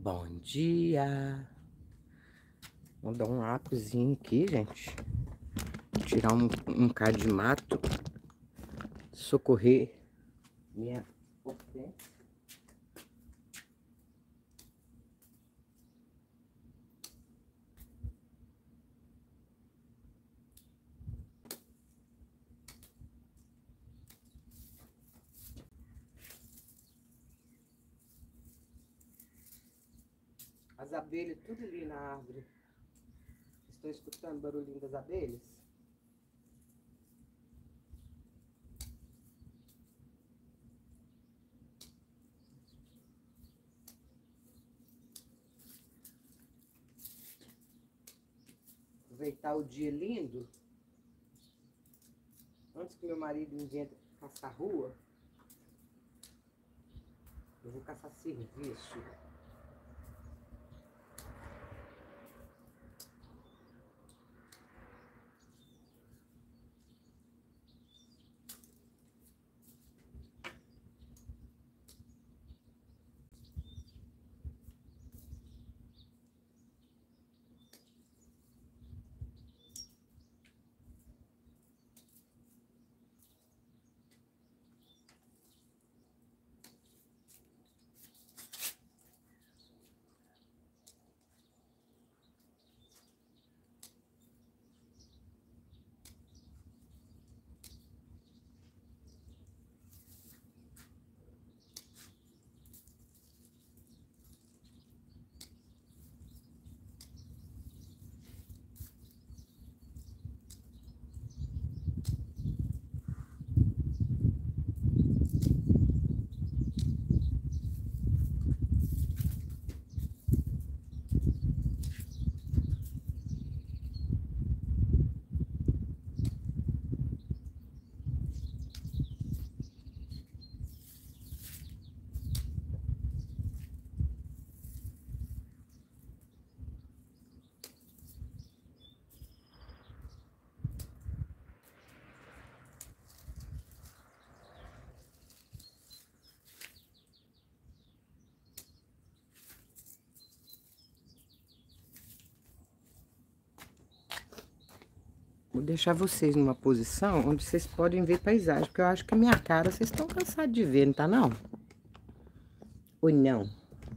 Bom dia! Vou dar um apozinho aqui, gente. Tirar um bocado de mato. Socorrer minha hortênsia. As abelhas tudo ali na árvore. Estão escutando o barulhinho das abelhas? Aproveitar o dia lindo. Antes que meu marido invente caçar rua, eu vou caçar serviço. Vou deixar vocês numa posição onde vocês podem ver paisagem, porque eu acho que a minha cara vocês estão cansados de ver, não tá não? Ou não?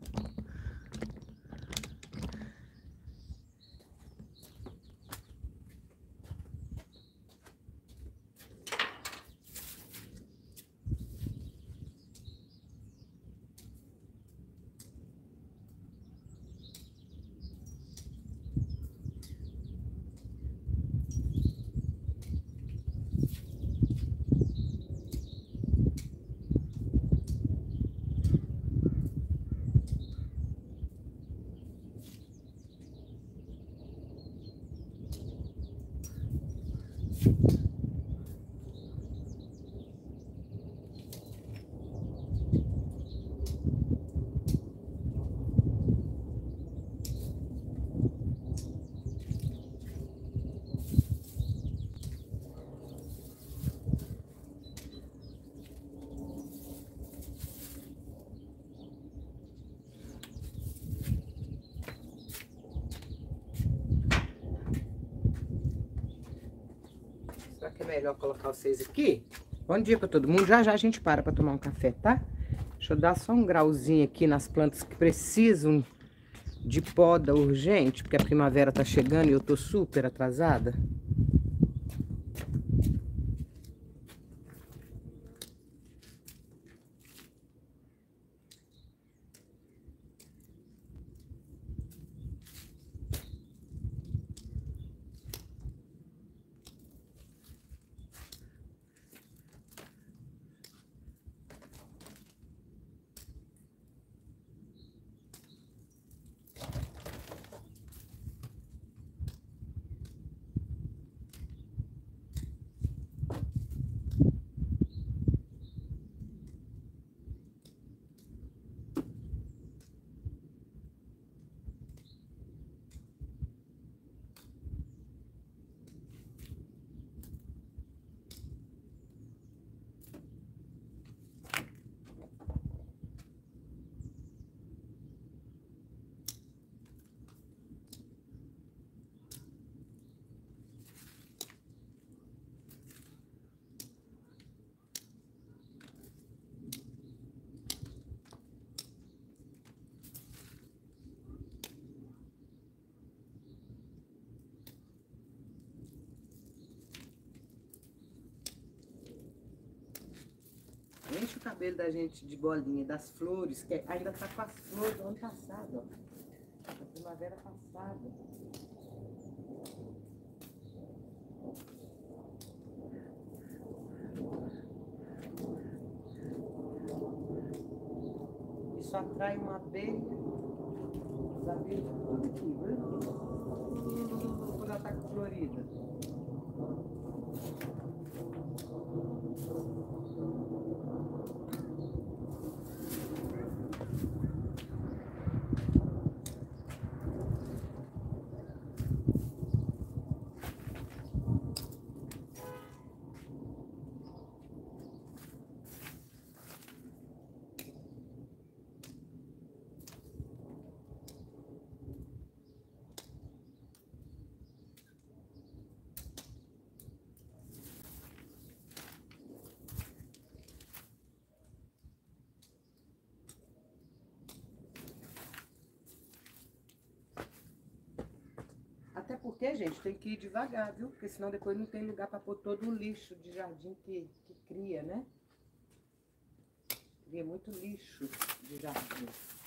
Será que é melhor colocar vocês aqui? Bom dia pra todo mundo. Já já a gente para tomar um café, tá? Deixa eu dar só um grauzinho aqui nas plantas que precisam de poda urgente, porque a primavera tá chegando e eu tô super atrasada. cabelo da gente de bolinha, das flores, que ainda tá com as flores do ano passado, ó. Da primavera passada. Isso atrai uma abelha. As abelhas tudo aqui, viu? Quando ela tá florida. Até porque, gente, tem que ir devagar, viu? Porque senão depois não tem lugar para pôr todo o lixo de jardim que cria, né? Cria muito lixo de jardim.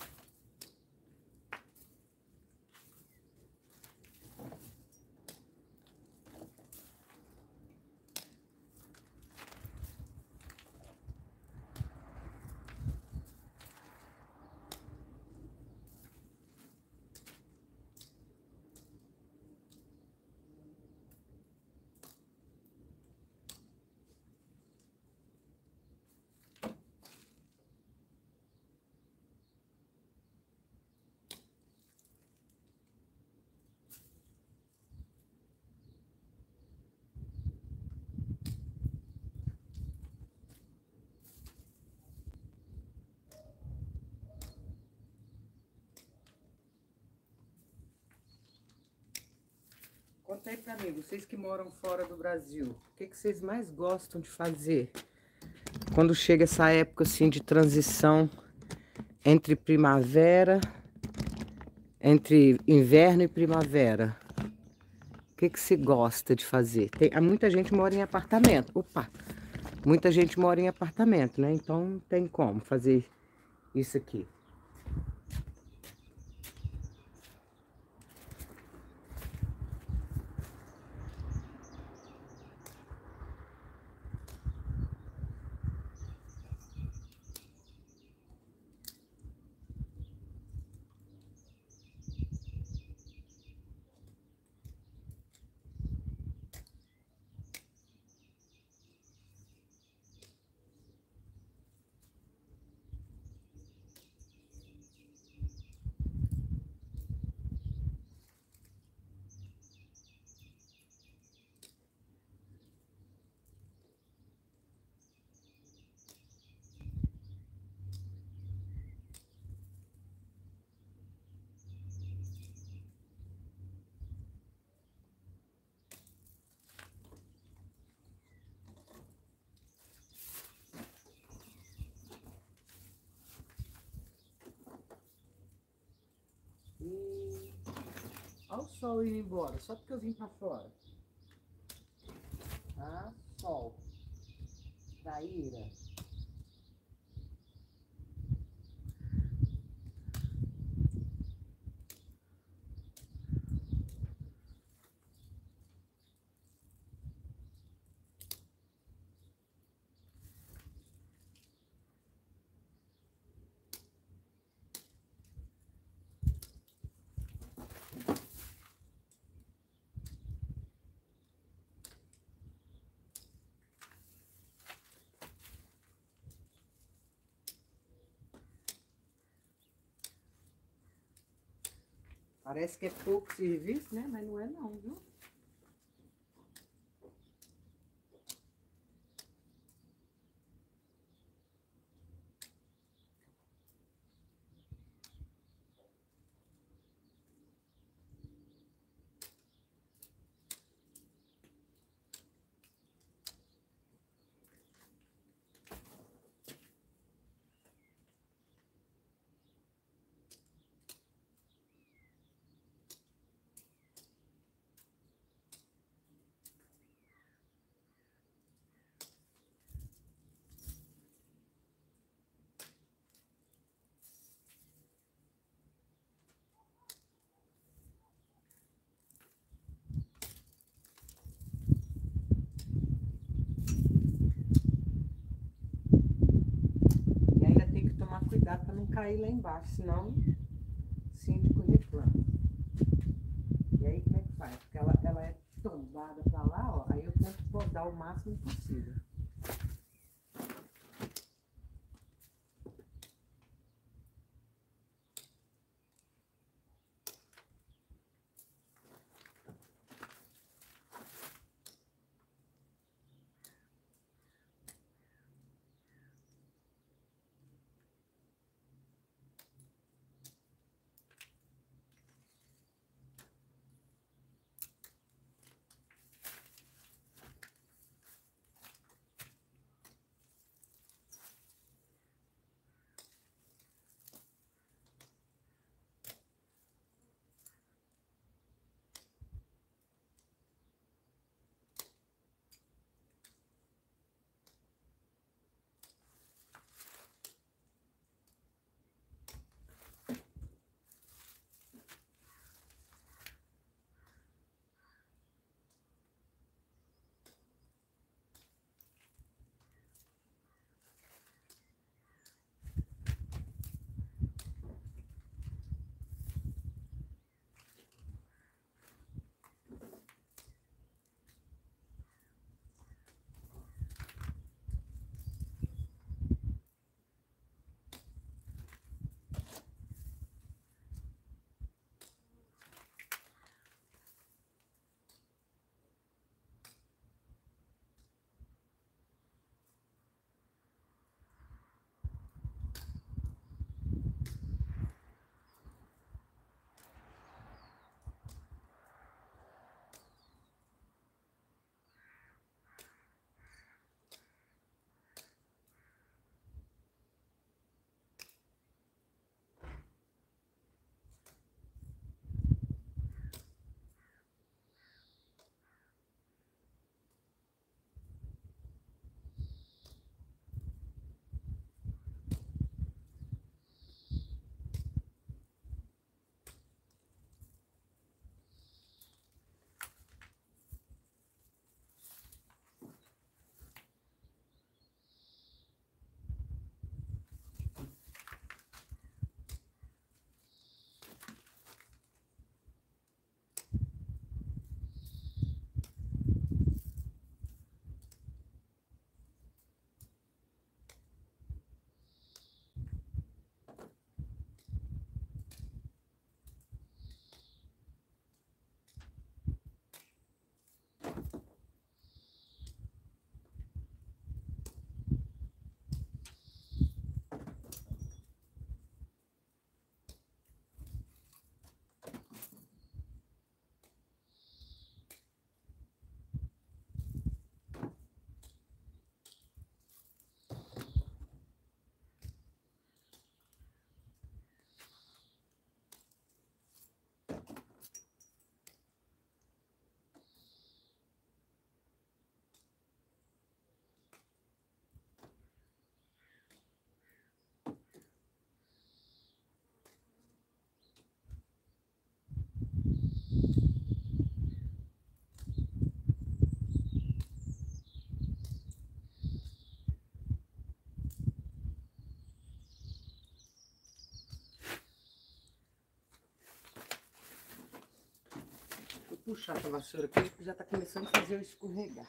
Conta aí pra mim, vocês que moram fora do Brasil, o que vocês mais gostam de fazer quando chega essa época assim de transição entre primavera, entre inverno e primavera? O que você gosta de fazer? Muita gente mora em apartamento. Opa! Muita gente mora em apartamento, né? Então não tem como fazer isso aqui. Olha o sol indo embora, só porque eu vim pra fora. Ah, sol. Traíra. Parece que é pouco serviço, né? Mas não é não, viu? cair lá embaixo, senão o síndico reclama. E aí como é que faz? Porque ela é tombada pra lá, ó, aí eu tento podar o máximo possível. Puxar a vassoura aqui, que já tá começando a fazer eu escorregar.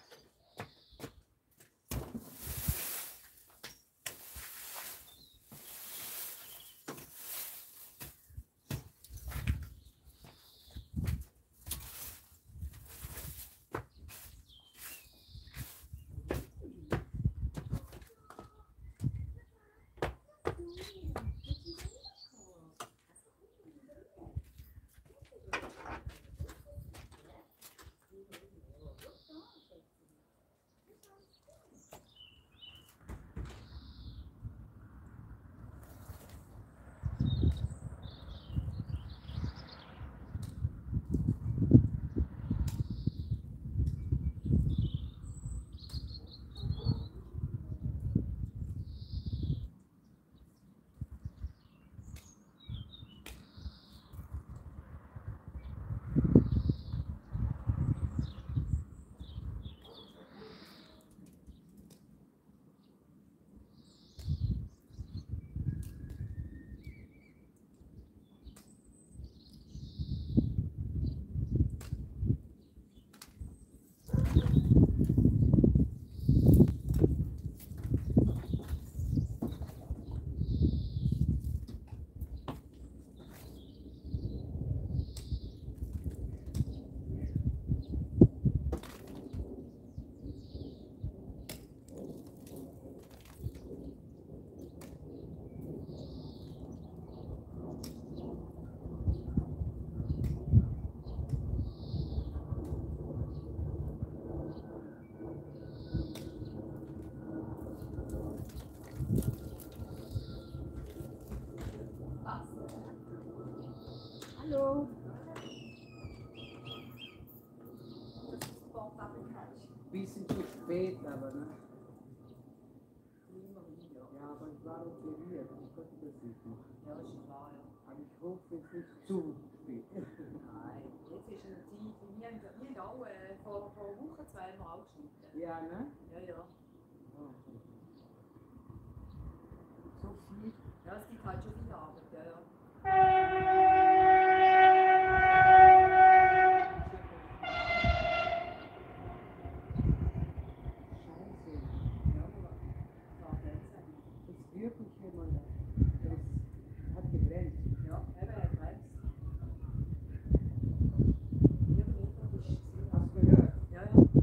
Bisschen zu spät, aber ne? Ja, aber ich war operiert, ich konnte das nicht machen. Ja, ist klar, ja. Aber ich hoffe, es ist zu spät. Nein, jetzt ist eine Zeit, wir haben auch vor Wochen 2 Mal geschnitten. Ja, ne? Ja, ja. Oh. So viel? Ja, es gibt halt schon viel Arbeit, ja, ja. Scheiße. Ja, aber klar, das Ist wirklich jemand da? Das hat gebremst. ja, eben, er bremst. Hast du gehört? Ja, ja.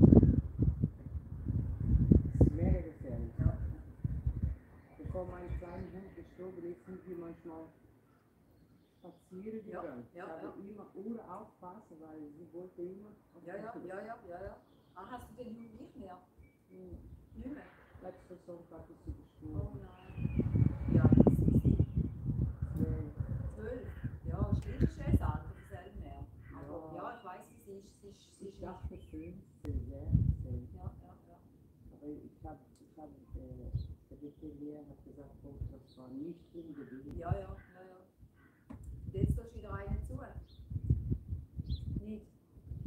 Das ist mega gefährlich. Ja. Bevor mein kleiner Hund gestorben ist, sind wir manchmal spazieren Ja, gegangen. ja, Ich habe immer Uhr aufpassen, weil sie wollte immer auf Ja, ja, die ja, ja, ja, ja. Ah, hast du den Hund nicht mehr? Nicht mehr? Letzter Sonntag ist sie Oh gestorben. nein. Ja, das ist sie. Nee. 12. Ja, ist nicht so schön Alter, das selben mehr. Aber ja, ich weiss, wie sie ist. Sie Ich ist dachte, nicht. 15, sehr 10. Ja, ja, ja. Aber der Veterinär hat gesagt, oh, das war nicht unbedingt. Ja, ja, ja, ja. Und jetzt tust du wieder einen zu. Nicht?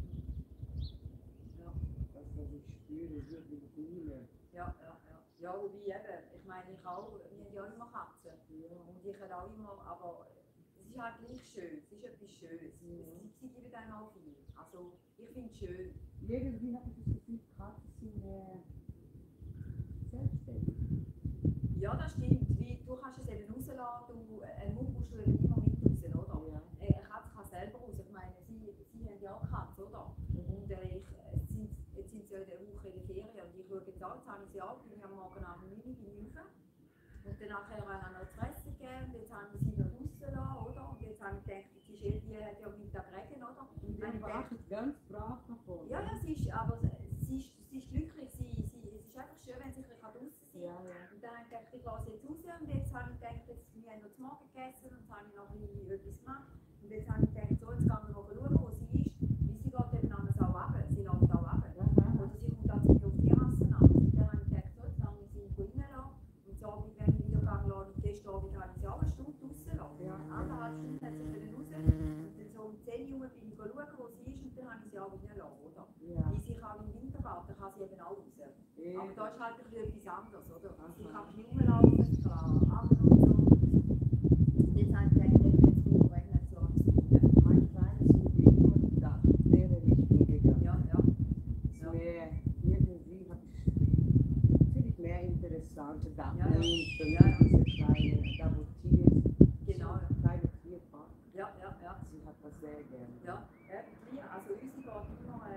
Ja, Das, was ich spüre, wirklich nie mehr. ja, ja, ja. Ja, wobei eben, ich meine, wir haben ja immer Katzen. Ja. Und ich habe auch immer, aber es ist halt gleich schön, es ist etwas Schönes. Sie geben einem auch viel. Also, ich finde es schön. Irgendwie habe ich das Gefühl, Katzen sind mehr selbstständig. Ja, das stimmt. Wie, du kannst es eben rauslassen, einen Hund musst du eben immer mit raus, oder? Ja. Eine Katze kann selber raus. Ich meine, sie haben ja auch Katze, oder? Und jetzt sind sie ja in der Woche in der Ferien und ich schaue jetzt an, jetzt habe ich sie auch, bin ich am Morgen am 9 Uhr rauf. Und dann nachher habe ich noch zu essen gegeben, jetzt habe ich sie noch rausgelassen, oder? Und jetzt habe ich gedacht, die Shelby hat ja Mittag Regen, oder? Und der wartet ganz brav davon. Ja, ja, sie ist, aber sie ist glücklich, es ist einfach schön, wenn sie ein bisschen draußen sein Ja, ja. Und dann habe ich gedacht, ich lasse jetzt raus und jetzt habe ich gedacht, wir haben noch zu Morgen gegessen und jetzt habe ich noch ein bisschen etwas gemacht. Und jetzt habe ich gedacht, so, jetzt gehen wir noch schauen, wo sie ist, weil sie geht eben an auch runter, sie läuft auch runter. Oder sie kommt auch zu mir auf die Terrasse an. Und dann habe ich gedacht, so, jetzt lasse ich sie reinlassen. Und so, wenn ich wieder gehe, lasse ich gestern Abend habe ich sie auch eine Stunde draussen lassen. Ja. 1,5 Stunden hat sie dann raus. Und dann so um 10 Uhr bin ich schauen, wo sie ist und dann habe ich sie auch wieder lassen, oder? Ja. Wie sie kann im Wintergarten, kann sie eben auch raus. Aber da ist halt ein bisschen etwas anderes, oder? Sie kann ein bisschen rumlaufen, klar, aber und so. Und jetzt habe ich gedacht, jetzt bringen wir so ans Weiten. Mein Kleines ist immer da, mehrere Richtungen gegangen. Ja, ja. Ja. Mehr, irgendwie habe ich natürlich mehr interessante Daten. Ja, ja. Für Ja, ja. diese kleine Double-Tiers. Genau, ja. Kleine Tierpark. Ja, ja, ja. Sie hat das sehr gerne. Ja, irgendwie, also unsere geht immer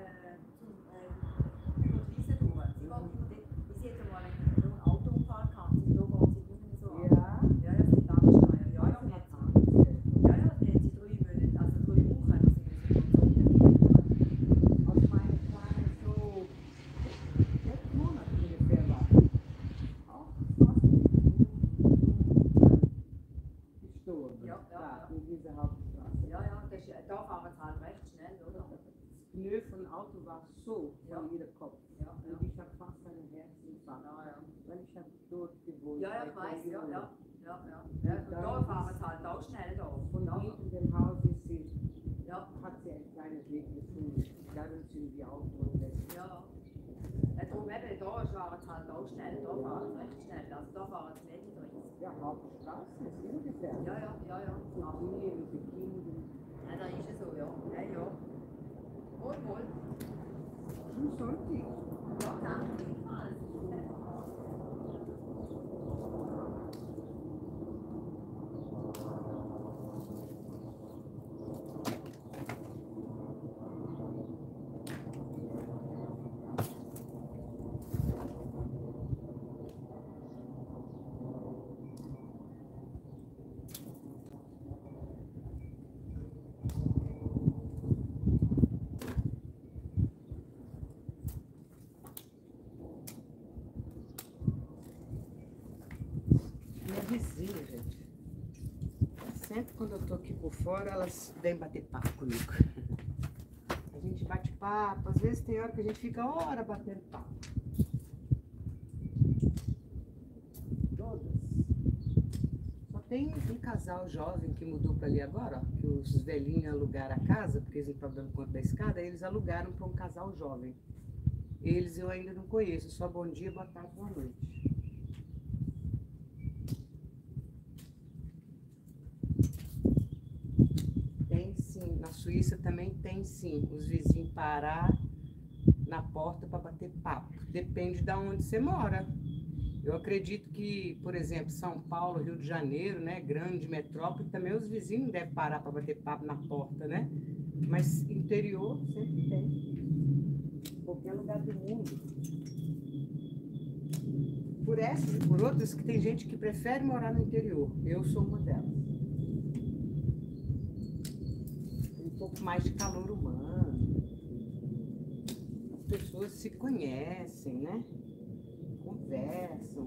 über die Wiese durch. Sie geht immer dort, wie sie jetzt einmal einen Autounfall gehabt, da geht sie nicht mehr so an. Ja. Ja, ja, sie darf nicht mehr. Ja, ja, Sie und hat jetzt, Angst. ja, ja, die hat sie 3 Monate, also 3 Wochen, haben sie gezogen. Als meine Kleine so 6 Monate ungefähr war, auch fast gestorben. Ja, ja, Da, ja. in dieser Hauptstraße. Ja, ja, das ist, da fahren sie halt recht schnell, oder? Das Pneu von Auto war so Ja. von ihrem Kopf. Ja, ja. Und ich habe fast einen Herzinfarkt. Ja, ja. Weil ich habe dort gewohnt. Ja, ja, ich bei weiß, ja, Kleinen. ja. Ja, ja. Ja, und da fahren sie halt auch schnell da. Von Ja, hinten dem Haus ist sie, ja, hat sie einen kleinen Weg gefunden. Darum sind die Autos lässt. ja. Darum eben, da fahren sie halt auch schnell, da fahren sie recht schnell. Also da fahren sie nicht drin. Ja, Hauptstraße ist ungefähr. Ja, ja, ja, ja. Für Tiere, für Kinder. Ja, da ist es so, ja. Ja, ja. Wohl, wohl. Schon Sonntag. Ja, danke vielmals. Minha vizinha, gente. Sempre quando eu tô aqui por fora, elas vêm bater papo comigo. A gente bate papo. Às vezes tem hora que a gente fica hora batendo papo. Todas. Só tem um casal jovem que mudou para ali agora, ó, que os velhinhos alugaram a casa, porque eles não estavam dando conta da escada, eles alugaram para um casal jovem. Eles eu ainda não conheço, só bom dia, boa tarde, boa noite. Tem sim, na Suíça também tem sim, os vizinhos parar na porta para bater papo. Depende de onde você mora. Eu acredito que, por exemplo, São Paulo, Rio de Janeiro, né, grande metrópole, também os vizinhos não devem parar para bater papo na porta, né? Mas interior sempre tem. Em qualquer lugar do mundo. Por essas e por outras, que tem gente que prefere morar no interior. Eu sou uma delas. Tem um pouco mais de calor humano. As pessoas se conhecem, né? Conversam.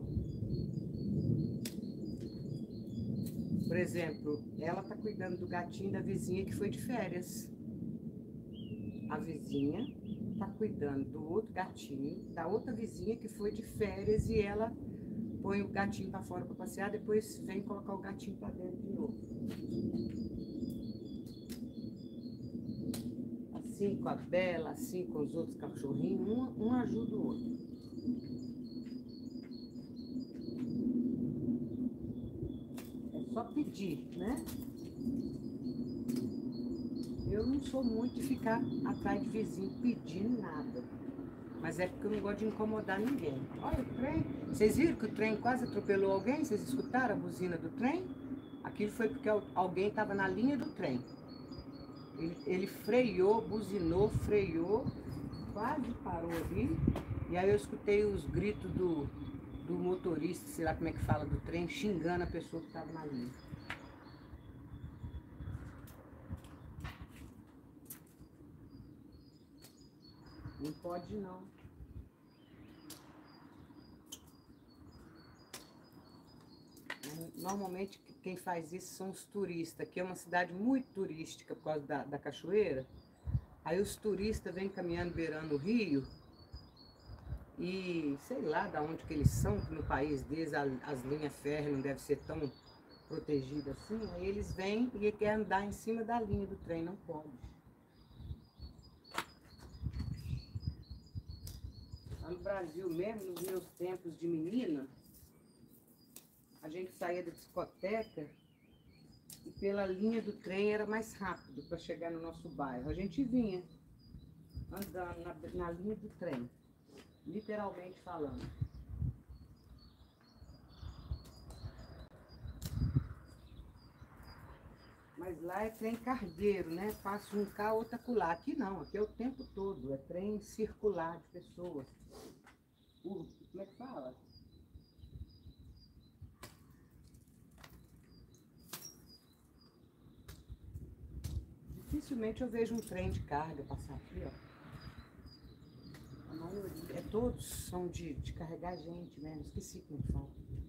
Por exemplo, ela está cuidando do gatinho da vizinha que foi de férias. A vizinha está cuidando do outro gatinho, da outra vizinha que foi de férias e ela põe o gatinho para fora para passear, depois vem colocar o gatinho para dentro de novo. Assim com a Bela, assim com os outros cachorrinhos, um ajuda o outro. É só pedir, né? Eu não sou muito de ficar atrás de vizinho pedindo nada. Mas é porque eu não gosto de incomodar ninguém. Olha o trem. Vocês viram que o trem quase atropelou alguém? Vocês escutaram a buzina do trem? Aquilo foi porque alguém estava na linha do trem. Ele freou, buzinou, freou, quase parou ali. E aí eu escutei os gritos do motorista, sei lá como é que fala, do trem, xingando a pessoa que estava na linha. Não pode não. Normalmente quem faz isso são os turistas, que é uma cidade muito turística por causa da cachoeira. Aí os turistas vêm caminhando beirando o rio e sei lá de onde que eles são, que no país deles as linhas férreas não devem ser tão protegidas assim. Aí eles vêm e querem andar em cima da linha do trem, não pode. Lá no Brasil mesmo, nos meus tempos de menina, a gente saía da discoteca e pela linha do trem era mais rápido para chegar no nosso bairro. A gente vinha andando na linha do trem, literalmente falando. Mas lá é trem cargueiro, né? Passa um cá, outro acolá. Aqui não, aqui é o tempo todo, é trem circular de pessoas. Como é que fala? Dificilmente eu vejo um trem de carga passar aqui, ó. A maioria, todos são de carregar gente mesmo, esqueci como fala.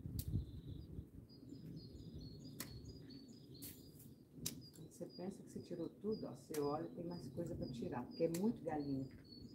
Quando você pensa que você tirou tudo, ó, você olha e tem mais coisa para tirar, porque é muito galinha.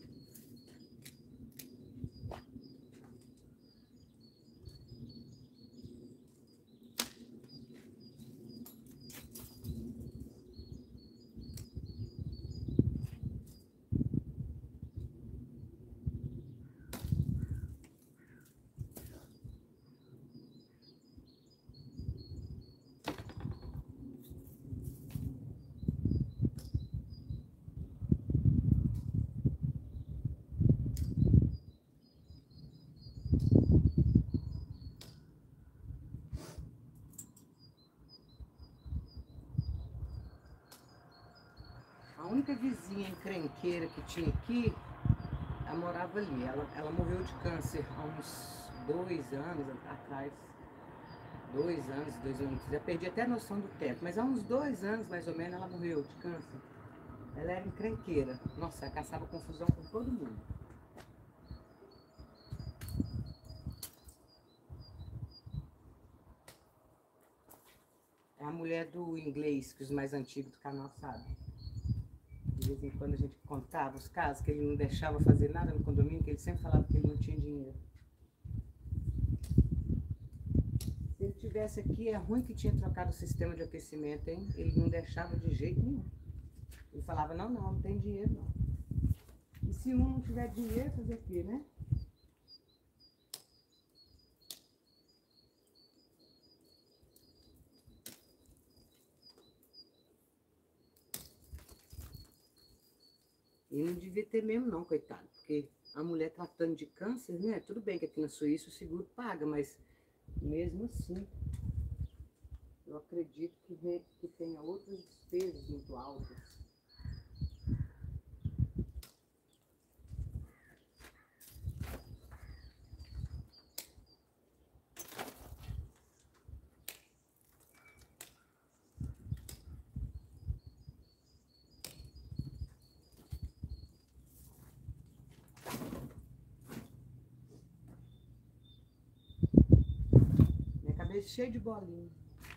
A única vizinha encrenqueira que tinha aqui, ela morava ali. Ela morreu de câncer há uns 2 anos atrás. 2 anos, 2 anos. Já perdi até a noção do tempo, mas há uns 2 anos mais ou menos ela morreu de câncer. Ela era encrenqueira. Nossa, ela caçava confusão com todo mundo. É a mulher do inglês, que os mais antigos do canal sabem. vez em quando a gente contava os casos, que ele não deixava fazer nada no condomínio, que ele sempre falava que ele não tinha dinheiro. Se ele tivesse aqui, é ruim que tinha trocado o sistema de aquecimento, hein? Ele não deixava de jeito nenhum. Ele falava, não tem dinheiro não. E se um não tiver dinheiro, fazer o quê, né? E não devia ter mesmo não, coitado, porque a mulher tratando de câncer, né? Tudo bem que aqui na Suíça o seguro paga, mas mesmo assim, eu acredito que tenha outras despesas muito altas. Minha cabeça cheia de bolinha.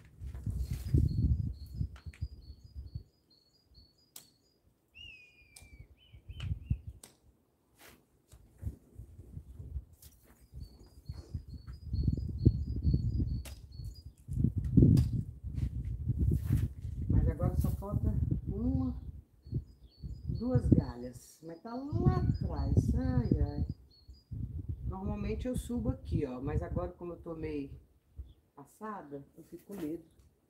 Mas agora só falta duas galhas. Mas tá lá atrás. Ai, ai. Normalmente eu subo aqui, ó. Mas agora, como eu tô meio passada, eu fico com medo.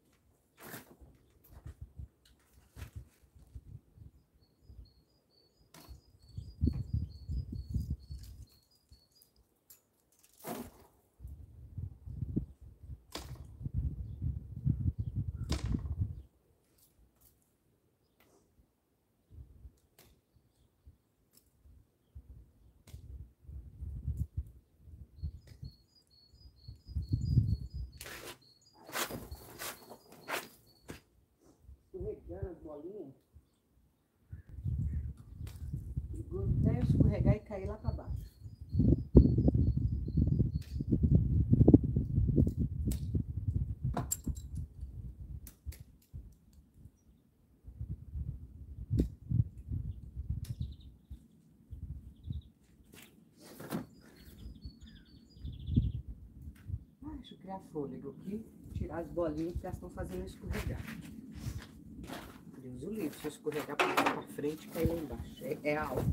Escorregando as bolinhas. Perigoso até eu escorregar e cair lá pra baixo. Deixa eu criar fôlego aqui, tirar as bolinhas que elas estão fazendo escorregar. Deus o livre, se eu escorregar pra frente e cair lá embaixo. É alto.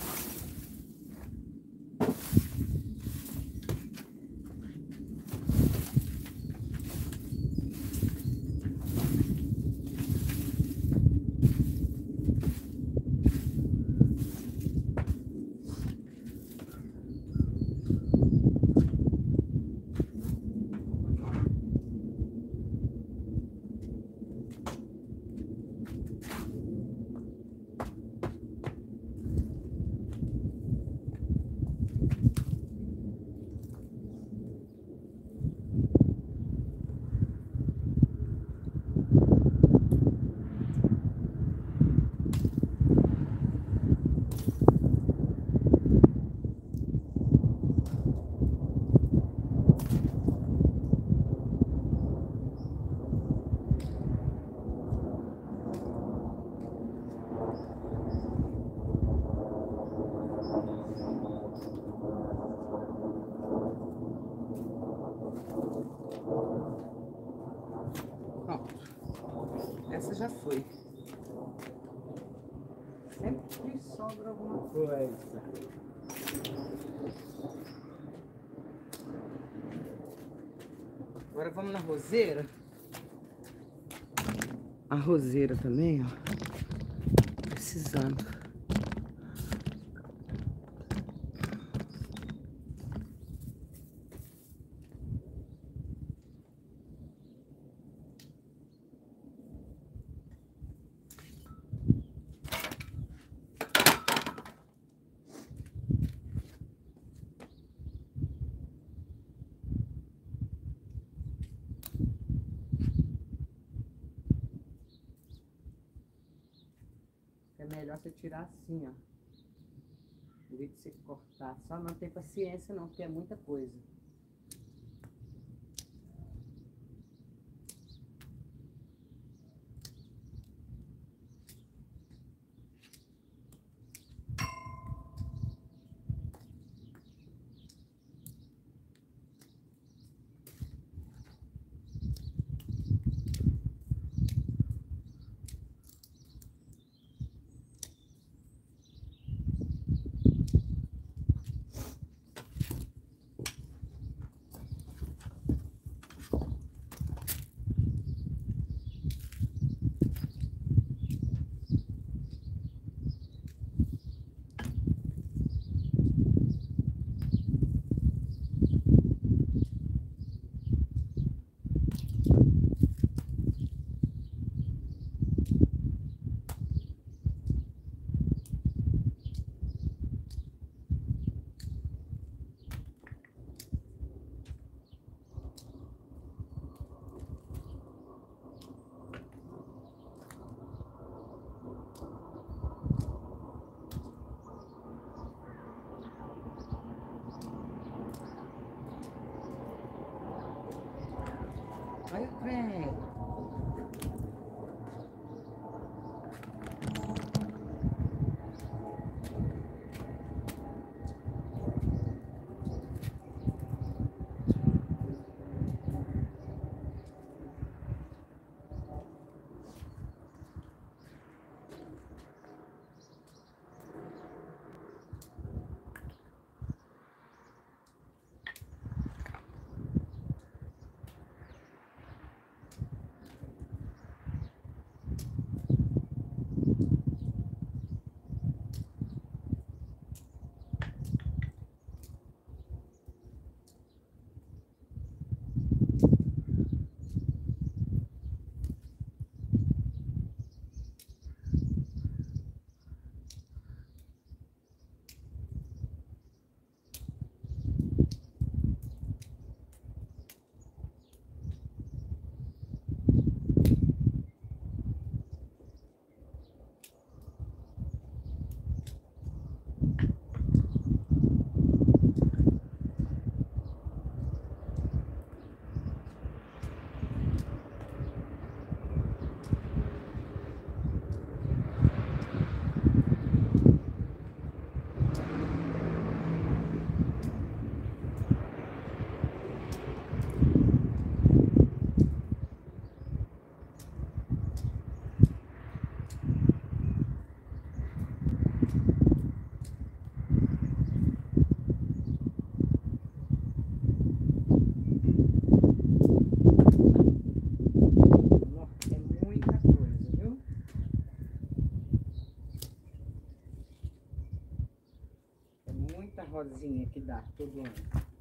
Essa já foi. Sempre sobra alguma coisa. Agora vamos na roseira. A roseira também, ó. Precisando. É melhor você tirar assim, ó. Em vez de você cortar. Só não ter paciência não, porque é muita coisa. Olha o trem. Rosinha que dá todo ano.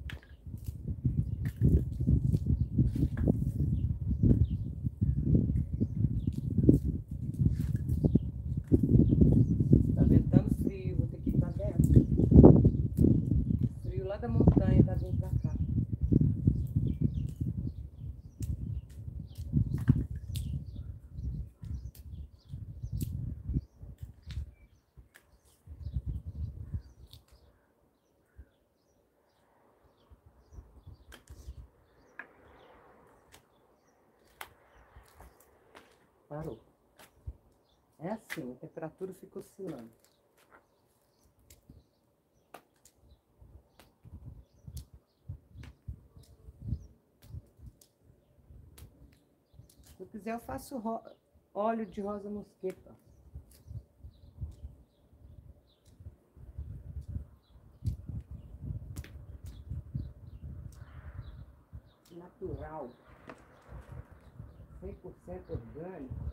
Tá ventando frio, vou ter que ir pra dentro. Frio lá da montanha, tá vindo pra cá. Parou. É assim, a temperatura fica oscilando. Se eu quiser, eu faço óleo de rosa mosqueta. Natural. 100% orgânico.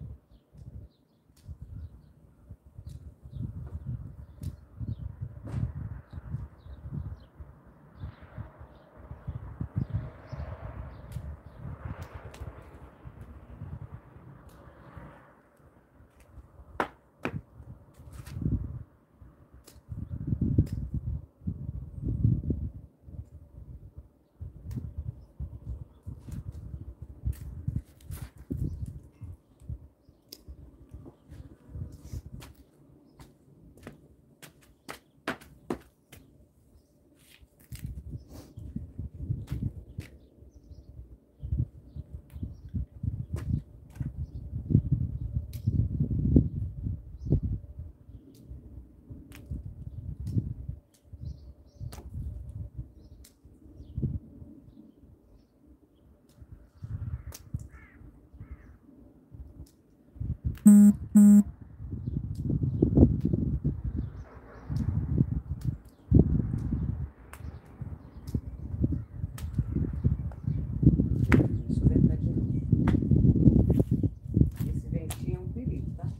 Esse ventinho é um perigo, tá?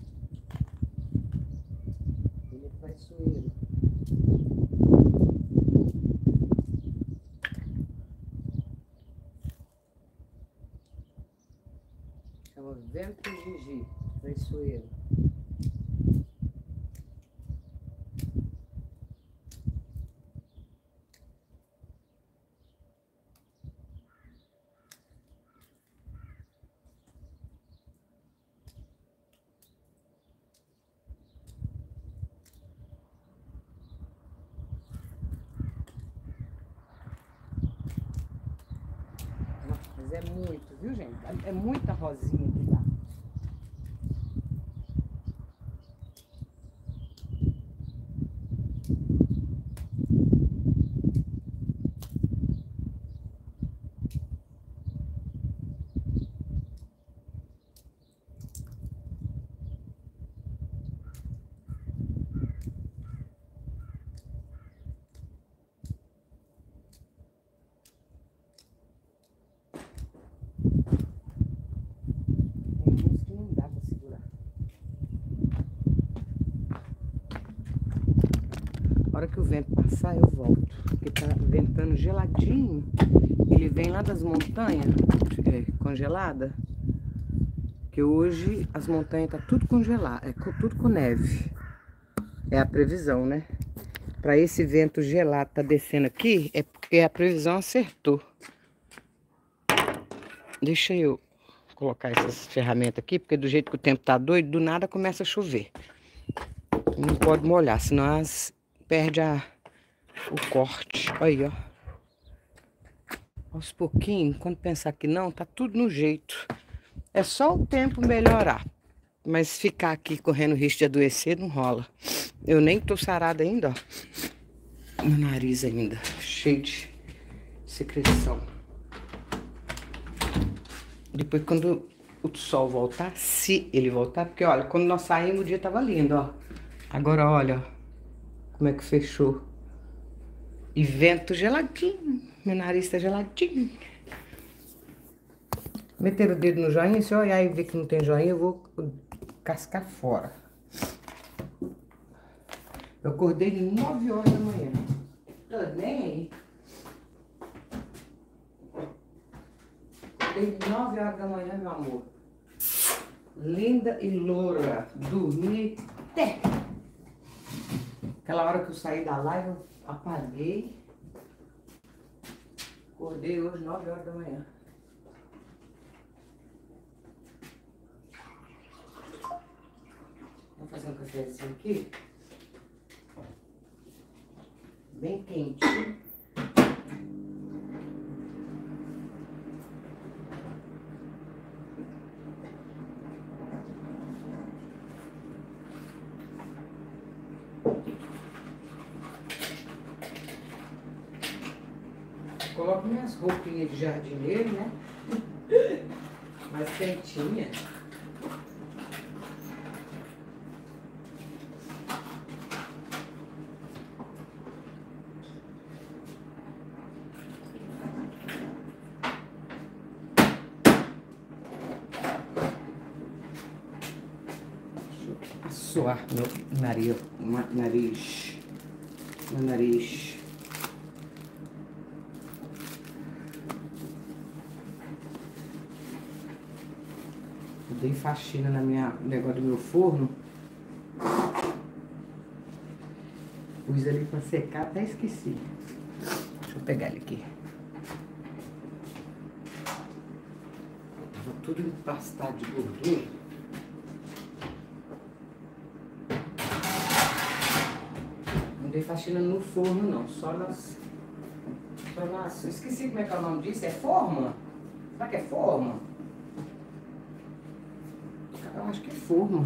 Ele é traiçoeiro. Chama vento Gigi, traiçoeiro. rosas, é muito, viu, gente? É muita rosinha que dá. Tem uns que não dá pra segurar. A hora que o vento passar, eu volto. Porque tá ventando geladinho. Ele vem lá das montanhas, congelada. Que hoje as montanhas tá tudo congelado, tudo com neve. É a previsão, né? Para esse vento gelado tá descendo aqui, é porque a previsão acertou. Deixa eu colocar essas ferramentas aqui, porque do jeito que o tempo tá doido, do nada começa a chover. Não pode molhar, senão elas perdem o corte. Aí, ó. Aos pouquinhos, quando pensar que não, tá tudo no jeito. É só o tempo melhorar. Mas ficar aqui correndo risco de adoecer não rola. Eu nem tô sarada ainda, ó. Meu nariz ainda, cheio de secreção. Depois quando o sol voltar, se ele voltar, porque olha, quando nós saímos o dia tava lindo, ó. Agora olha, ó, como é que fechou. E vento geladinho, meu nariz tá geladinho. Meter o dedo no joinha, se eu olhar e ver que não tem joinha, eu vou cascar fora. Eu acordei 9 horas da manhã. Tô nem aí. Acordei 9 horas da manhã, meu amor. Linda e loura. Dormi até. Aquela hora que eu saí da live, eu apaguei. Acordei hoje 9 horas da manhã. Vou fazer um cafezinho aqui. Bem quentinho. Coloco minhas roupinhas de jardineiro, né? Mais quentinha. Suar meu nariz. Eu dei faxina no negócio do meu forno. Pus ali pra secar, até esqueci. Deixa eu pegar ele aqui. Tava tudo empastado de gordura. Não dei faxina no forno, não. Só nas... Eu esqueci como é que é o nome disso. É forma? Será que é forma? Eu acho que é forma.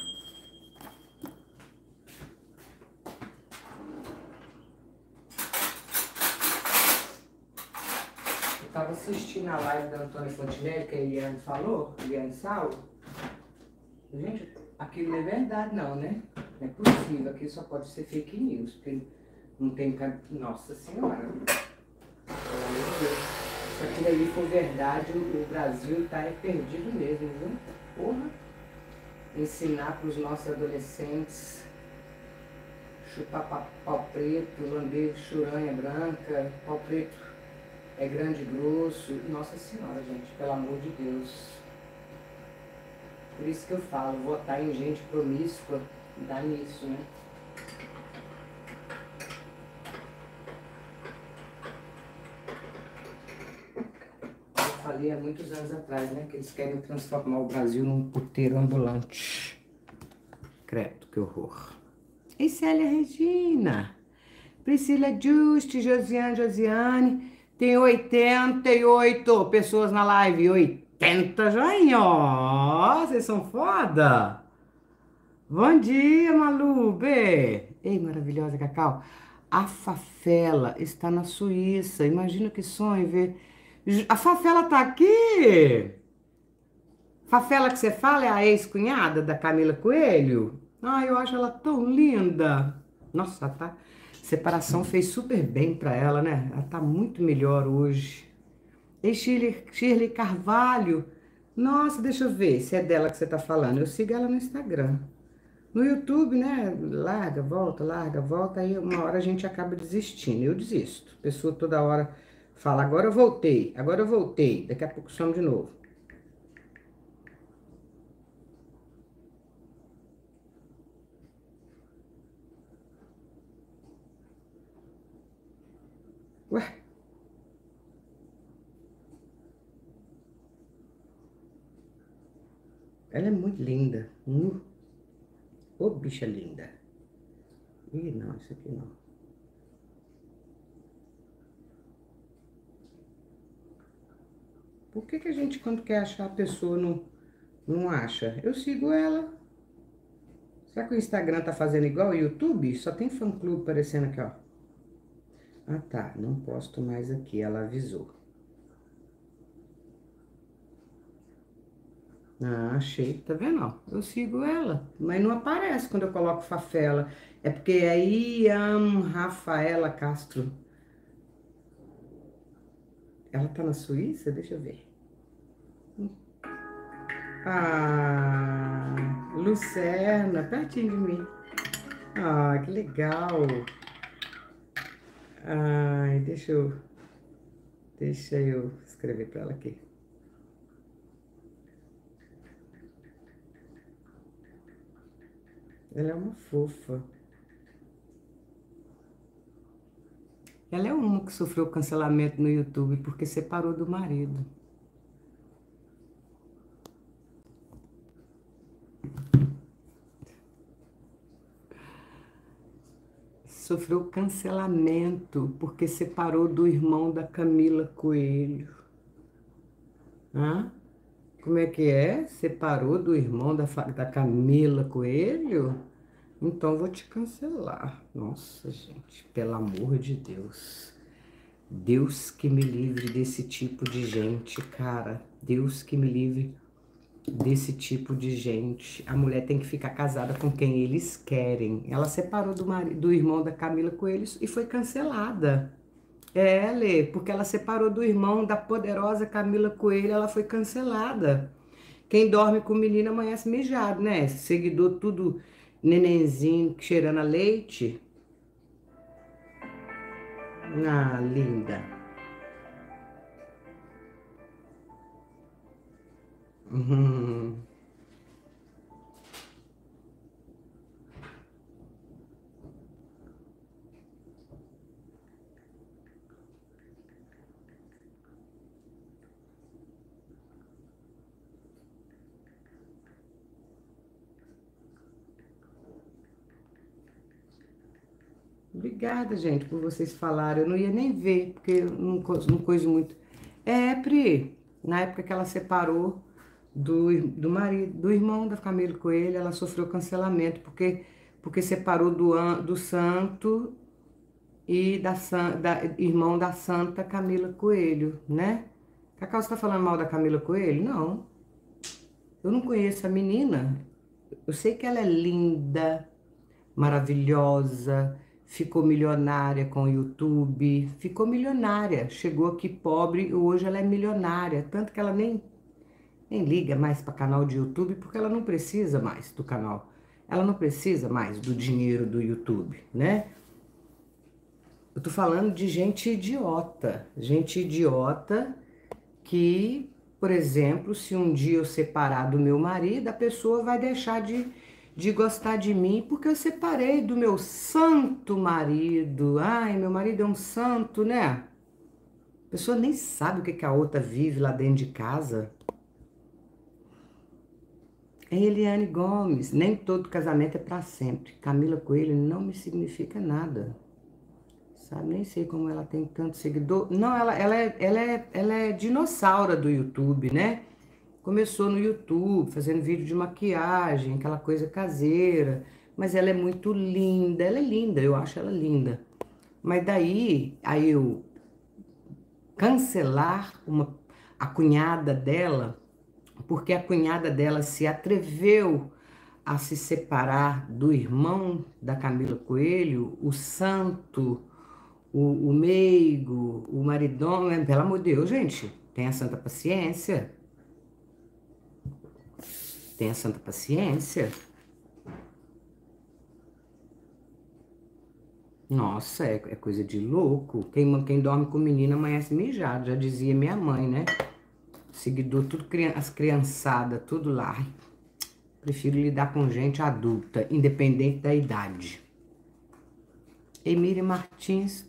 Eu tava assistindo a live da Antônia Fontinelli, que a Eliane falou, Eliane Saulo. Gente, aquilo não é verdade não, né? Não é possível, aquilo só pode ser fake news, porque não tem... Nossa Senhora! Pelo amor de Deus. Se aquilo ali for verdade, o Brasil tá perdido mesmo, viu? Porra! Ensinar para os nossos adolescentes chupar pau preto, lamber churanha branca, pau preto é grande e grosso. Nossa Senhora, gente, pelo amor de Deus. Por isso que eu falo, votar em gente promíscua dá nisso, né? Eu falei há muitos anos atrás, né, que eles querem transformar o Brasil num puteiro ambulante. Credo, que horror. E Célia Regina, Priscila Juste, Josiane, Tem 88 pessoas na live. 80 joinha, ó. Vocês são foda. Bom dia, Malu, Bê. Ei, maravilhosa, Cacau. A Fafela está na Suíça. Imagina que sonho ver. A Fafela tá aqui. Fafela que você fala é a ex-cunhada da Camila Coelho? Ai, eu acho ela tão linda. Nossa, tá. Separação fez super bem pra ela, né? Ela tá muito melhor hoje. E Shirley Carvalho. Nossa, deixa eu ver se é dela que você tá falando. Eu sigo ela no Instagram. No YouTube, né? Larga, volta, aí uma hora a gente acaba desistindo. Eu desisto. A pessoa toda hora fala, agora eu voltei. Daqui a pouco some de novo. Ué? Ela é muito linda. Ô, bicha linda. Ih, não, isso aqui não. Por que que a gente, quando quer achar a pessoa, não acha? Eu sigo ela. Será que o Instagram tá fazendo igual o YouTube? Só tem fã-clube aparecendo aqui, ó. Ah, tá. Não posto mais aqui. Ela avisou. Ah, achei. Tá vendo? Ó? Eu sigo ela. Mas não aparece quando eu coloco Fafela. É porque aí Rafaela Castro. Ela tá na Suíça? Deixa eu ver. Ah, Lucerna, pertinho de mim. Ah, que legal. Ai, deixa eu escrever para ela aqui. Ela é uma fofa. Ela é uma que sofreu cancelamento no YouTube porque separou do marido. Sofreu cancelamento porque separou do irmão da Camila Coelho. Hã? Como é que é? Separou do irmão da Camila Coelho? Então vou te cancelar. Nossa, gente, pelo amor de Deus. Deus que me livre desse tipo de gente, cara. Deus que me livre desse tipo de gente. A mulher tem que ficar casada com quem eles querem. Ela separou do irmão da Camila Coelho e foi cancelada. É, Lê, porque ela separou do irmão da poderosa Camila Coelho, ela foi cancelada. Quem dorme com menina amanhece mijado, né? Seguidor tudo nenenzinho, cheirando a leite. Ah, linda. Uhum. Obrigada, gente, por vocês falarem. Eu não ia nem ver, porque eu não coiso muito. É, Pri, na época que ela separou do marido, do irmão da Camila Coelho, ela sofreu cancelamento, porque separou do santo e da irmão da santa Camila Coelho, né? Cacau, você tá falando mal da Camila Coelho? Não, eu não conheço a menina. Eu sei que ela é linda, maravilhosa, ficou milionária com o YouTube, ficou milionária, chegou aqui pobre e hoje ela é milionária, tanto que ela nem liga mais para canal de YouTube, porque ela não precisa mais do canal, ela não precisa mais do dinheiro do YouTube, né? Eu tô falando de gente idiota que, por exemplo, se um dia eu separar do meu marido, a pessoa vai deixar de gostar de mim porque eu separei do meu santo marido. Ai, meu marido é um santo, né? A pessoa nem sabe o que que a outra vive lá dentro de casa. É Eliane Gomes, nem todo casamento é para sempre. Camila Coelho não me significa nada. sabe? Nem sei como ela tem tanto seguidor. Não, ela é dinossauro do YouTube, né? Começou no YouTube, fazendo vídeo de maquiagem, aquela coisa caseira. Mas ela é muito linda, ela é linda, eu acho ela linda. Mas daí, aí eu cancelar a cunhada dela, porque a cunhada dela se atreveu a se separar do irmão da Camila Coelho, o santo, o meigo, o maridão, pelo amor de Deus, gente, tenha santa paciência. Tenha santa paciência. Nossa, é coisa de louco. Quem dorme com menina amanhece mijado, já dizia minha mãe, né? Seguidor, tudo, as criançadas, tudo lá. Ai, prefiro lidar com gente adulta, independente da idade. Emília Martins.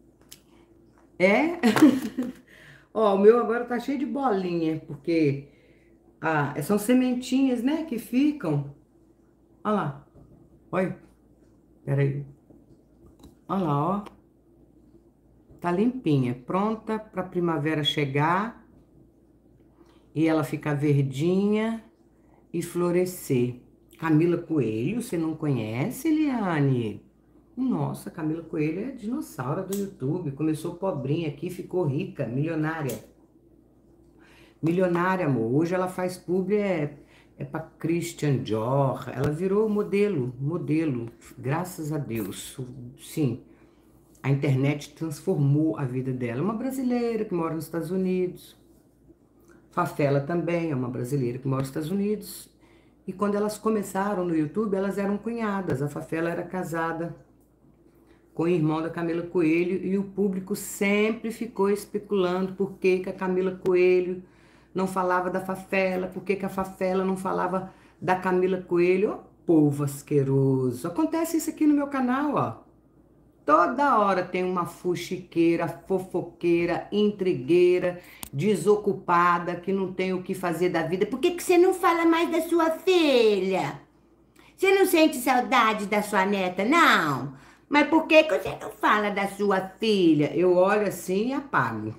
É? Ó, o meu agora tá cheio de bolinha, porque são sementinhas, né, que ficam. Olha lá. Olha. Peraí. Olha lá, ó. Tá limpinha, pronta pra primavera chegar e ela ficar verdinha e florescer. Camila Coelho, você não conhece, Eliane? Nossa, Camila Coelho é dinossauro do YouTube. Começou pobrinha aqui, ficou rica, milionária. Milionária, amor. Hoje ela faz publi, é para Christian Dior. Ela virou modelo, graças a Deus. Sim, a internet transformou a vida dela. É uma brasileira que mora nos Estados Unidos. Fafela também é uma brasileira que mora nos Estados Unidos. E quando elas começaram no YouTube, elas eram cunhadas. A Fafela era casada com o irmão da Camila Coelho e o público sempre ficou especulando por que que a Camila Coelho não falava da Fafela, por que que a Fafela não falava da Camila Coelho. Ó, povo asqueroso. Acontece isso aqui no meu canal, ó. Toda hora tem uma fuxiqueira, fofoqueira, intrigueira, desocupada, que não tem o que fazer da vida. Por que que você não fala mais da sua filha? Você não sente saudade da sua neta, não? Mas por que que você não fala da sua filha? Eu olho assim e apago.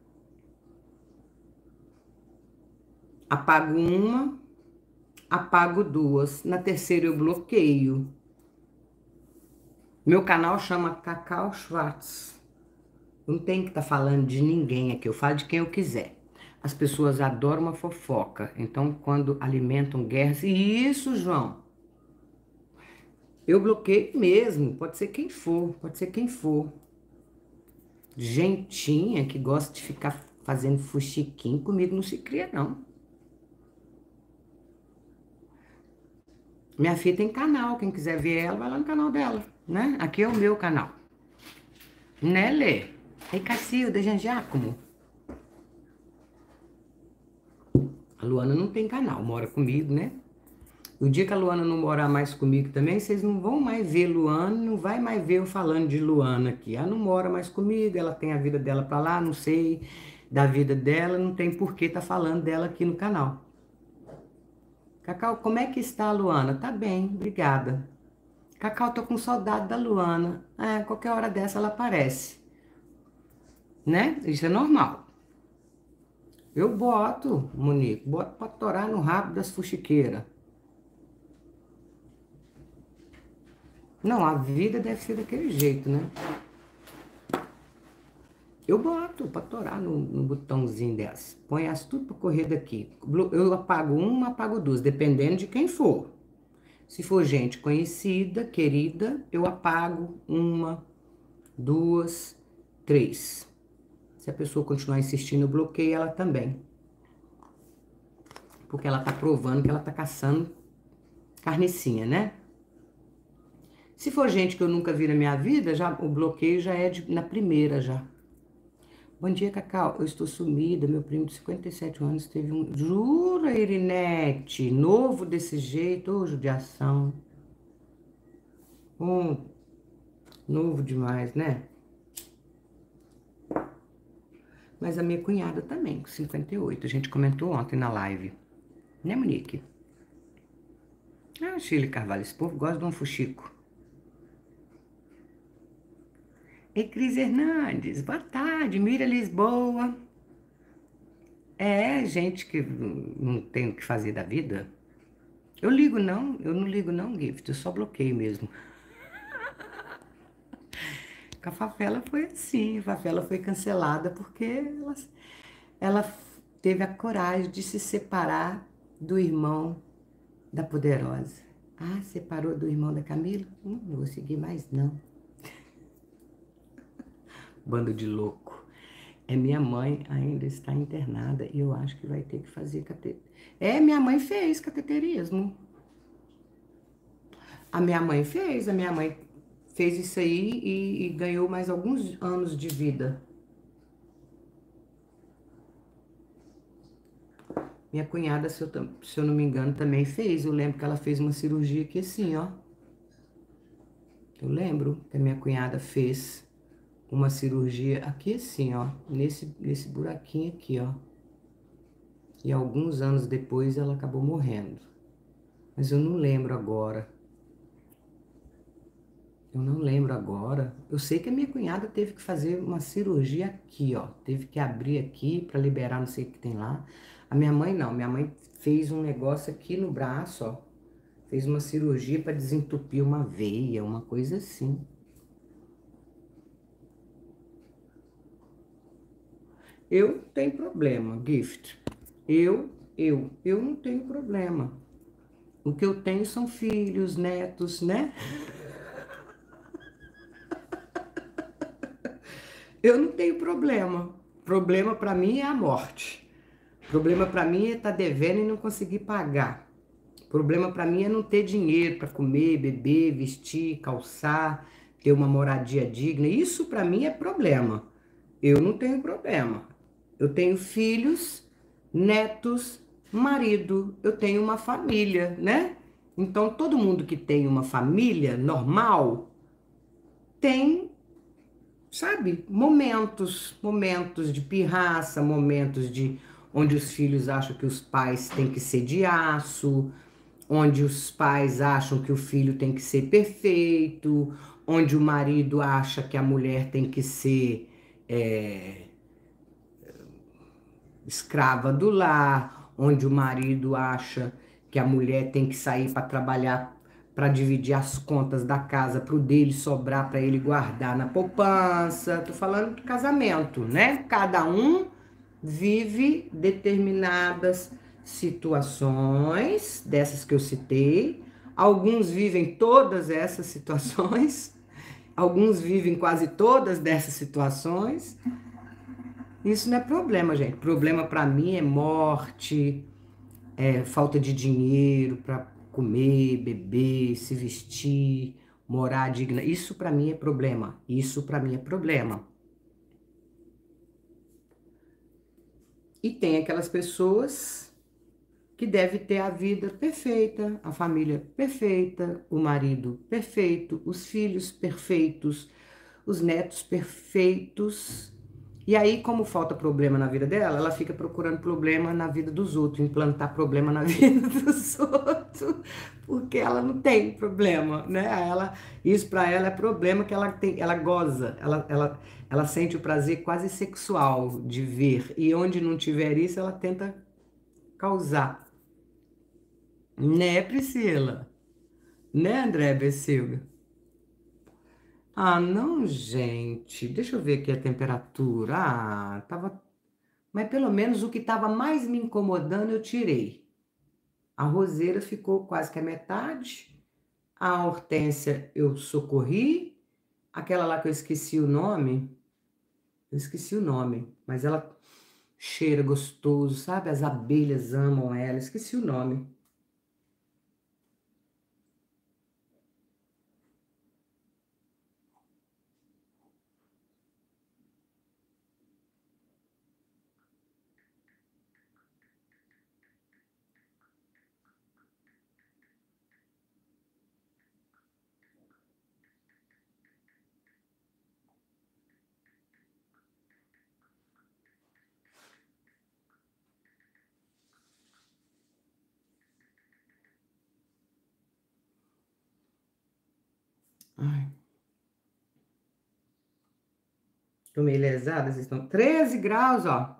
Apago uma, apago duas. Na terceira eu bloqueio. Meu canal chama Cacau Schwartz. Não tem que estar falando de ninguém aqui, eu falo de quem eu quiser. As pessoas adoram uma fofoca, então quando alimentam guerras... E isso, João, eu bloqueio mesmo, pode ser quem for, pode ser quem for. Gentinha que gosta de ficar fazendo fuxiquinho, comigo não se cria, não. Minha filha tem canal, quem quiser ver ela, vai lá no canal dela, né? Aqui é o meu canal. Né, Lê? Ei, Cacilda, Jean Giacomo. A Luana não tem canal, mora comigo, né? O dia que a Luana não morar mais comigo também, vocês não vão mais ver Luana, não vai mais ver eu falando de Luana aqui. Ela não mora mais comigo, ela tem a vida dela pra lá, não sei da vida dela, não tem por que tá falando dela aqui no canal. Cacau, como é que está a Luana? Tá bem, obrigada. Cacau, tô com saudade da Luana. Qualquer hora dessa ela aparece. Né? Isso é normal. Eu boto, Monique, boto pra torar no rabo das fuxiqueiras. Não, a vida deve ser daquele jeito, né? Eu boto pra torar no botãozinho dessa. Põe as tudo pra correr daqui. Eu apago uma, apago duas, dependendo de quem for. Se for gente conhecida, querida, eu apago uma, duas, três. Se a pessoa continuar insistindo, eu bloqueio ela também. Porque ela tá provando que ela tá caçando carnicinha, né? Se for gente que eu nunca vi na minha vida, já, o bloqueio já é na primeira já. Bom dia, Cacau. Eu estou sumida. Meu primo de 57 anos teve um... Jura, Irinete? Novo desse jeito? Ô, judiação. Novo demais, né? Mas a minha cunhada também, com 58. A gente comentou ontem na live. Né, Monique? Shirley Carvalho, esse povo gosta de um fuxico. E Cris Hernandes, boa tarde, Mira Lisboa. É, gente que não tem o que fazer da vida. Eu não ligo não, Gift, eu só bloqueio mesmo. Com a favela foi assim, a favela foi cancelada porque ela teve a coragem de se separar do irmão da Poderosa. Ah, separou do irmão da Camila? Não vou seguir mais não. Bando de louco. É, minha mãe ainda está internada e eu acho que vai ter que fazer cateterismo. É, minha mãe fez cateterismo. A minha mãe fez isso aí e ganhou mais alguns anos de vida. Minha cunhada, se eu não me engano, também fez. Eu lembro que ela fez uma cirurgia aqui assim, ó. Eu lembro que a minha cunhada fez uma cirurgia aqui assim, ó. Nesse buraquinho aqui, ó. E alguns anos depois ela acabou morrendo. Mas eu não lembro agora. Eu não lembro agora. Eu sei que a minha cunhada teve que fazer uma cirurgia aqui, ó. Teve que abrir aqui para liberar não sei o que tem lá. A minha mãe não. Minha mãe fez um negócio aqui no braço, ó. Fez uma cirurgia para desentupir uma veia, uma coisa assim. Eu não tenho problema, Gift. Eu não tenho problema. O que eu tenho são filhos, netos, né? Eu não tenho problema. Problema para mim é a morte. Problema para mim é estar devendo e não conseguir pagar. Problema para mim é não ter dinheiro para comer, beber, vestir, calçar, ter uma moradia digna. Isso para mim é problema. Eu não tenho problema. Eu tenho filhos, netos, marido, eu tenho uma família, né? Então todo mundo que tem uma família normal tem, sabe, momentos de pirraça, momentos de onde os filhos acham que os pais têm que ser de aço, onde os pais acham que o filho tem que ser perfeito, onde o marido acha que a mulher tem que ser escrava do lar, onde o marido acha que a mulher tem que sair para trabalhar para dividir as contas da casa para o dele sobrar para ele guardar na poupança. Tô falando de casamento, né? Cada um vive determinadas situações, dessas que eu citei. Alguns vivem todas essas situações, alguns vivem quase todas dessas situações. Isso não é problema, gente. Problema para mim é morte, é falta de dinheiro para comer, beber, se vestir, morar digna. Isso para mim é problema. Isso para mim é problema. E tem aquelas pessoas que devem ter a vida perfeita, a família perfeita, o marido perfeito, os filhos perfeitos, os netos perfeitos. E aí, como falta problema na vida dela, ela fica procurando problema na vida dos outros, implantar problema na vida dos outros, porque ela não tem problema, né? Isso para ela é problema que ela tem, ela goza, ela sente o prazer quase sexual de ver, e onde não tiver isso, ela tenta causar. Né, Priscila? Né, André Bessilga? Ah, não, gente. Deixa eu ver aqui a temperatura. Ah, tava. Mas pelo menos o que estava mais me incomodando eu tirei. A roseira ficou quase que a metade. A hortênsia eu socorri. Aquela lá que eu esqueci o nome. Eu esqueci o nome. Mas ela cheira gostoso, sabe? As abelhas amam ela. Esqueci o nome. Ai. Tô meio lesada, vocês estão... 13 graus, ó.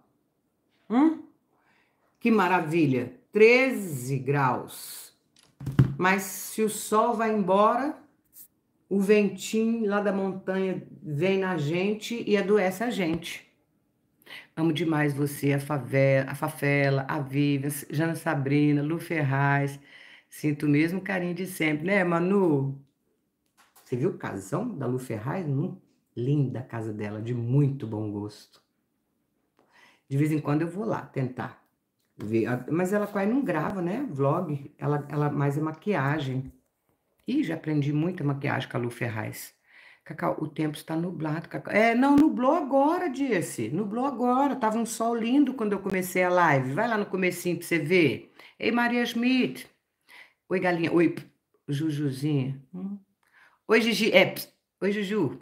Que maravilha. 13 graus. Mas se o sol vai embora, o ventinho lá da montanha vem na gente e adoece a gente. Amo demais você, a Fafela, a Vivian, Jana Sabrina, Lu Ferraz. Sinto o mesmo carinho de sempre, né, Manu? Você viu o casão da Lu Ferraz? Linda a casa dela, de muito bom gosto. De vez em quando eu vou lá tentar ver. Mas ela quase não grava, né? Vlog. Ela mais é maquiagem. Ih, já aprendi muita maquiagem com a Lu Ferraz. Cacau, o tempo está nublado, Cacau. Não, nublou agora, disse. Nublou agora. Tava um sol lindo quando eu comecei a live. Vai lá no comecinho pra você ver. Ei, Maria Schmidt. Oi, galinha. Oi, Jujuzinha. Oi, Gigi. Oi, Juju.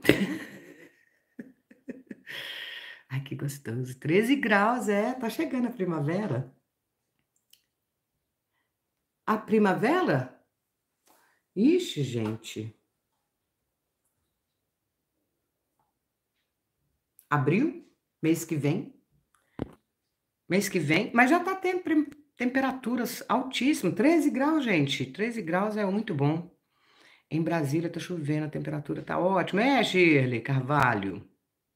Ai, que gostoso. 13 graus, tá chegando a primavera. A primavera? Ixi, gente. Abril, mês que vem. Mês que vem, mas já tá temperaturas altíssimas. 13 graus, gente. 13 graus é muito bom. Em Brasília tá chovendo, a temperatura tá ótima. Shirley Carvalho.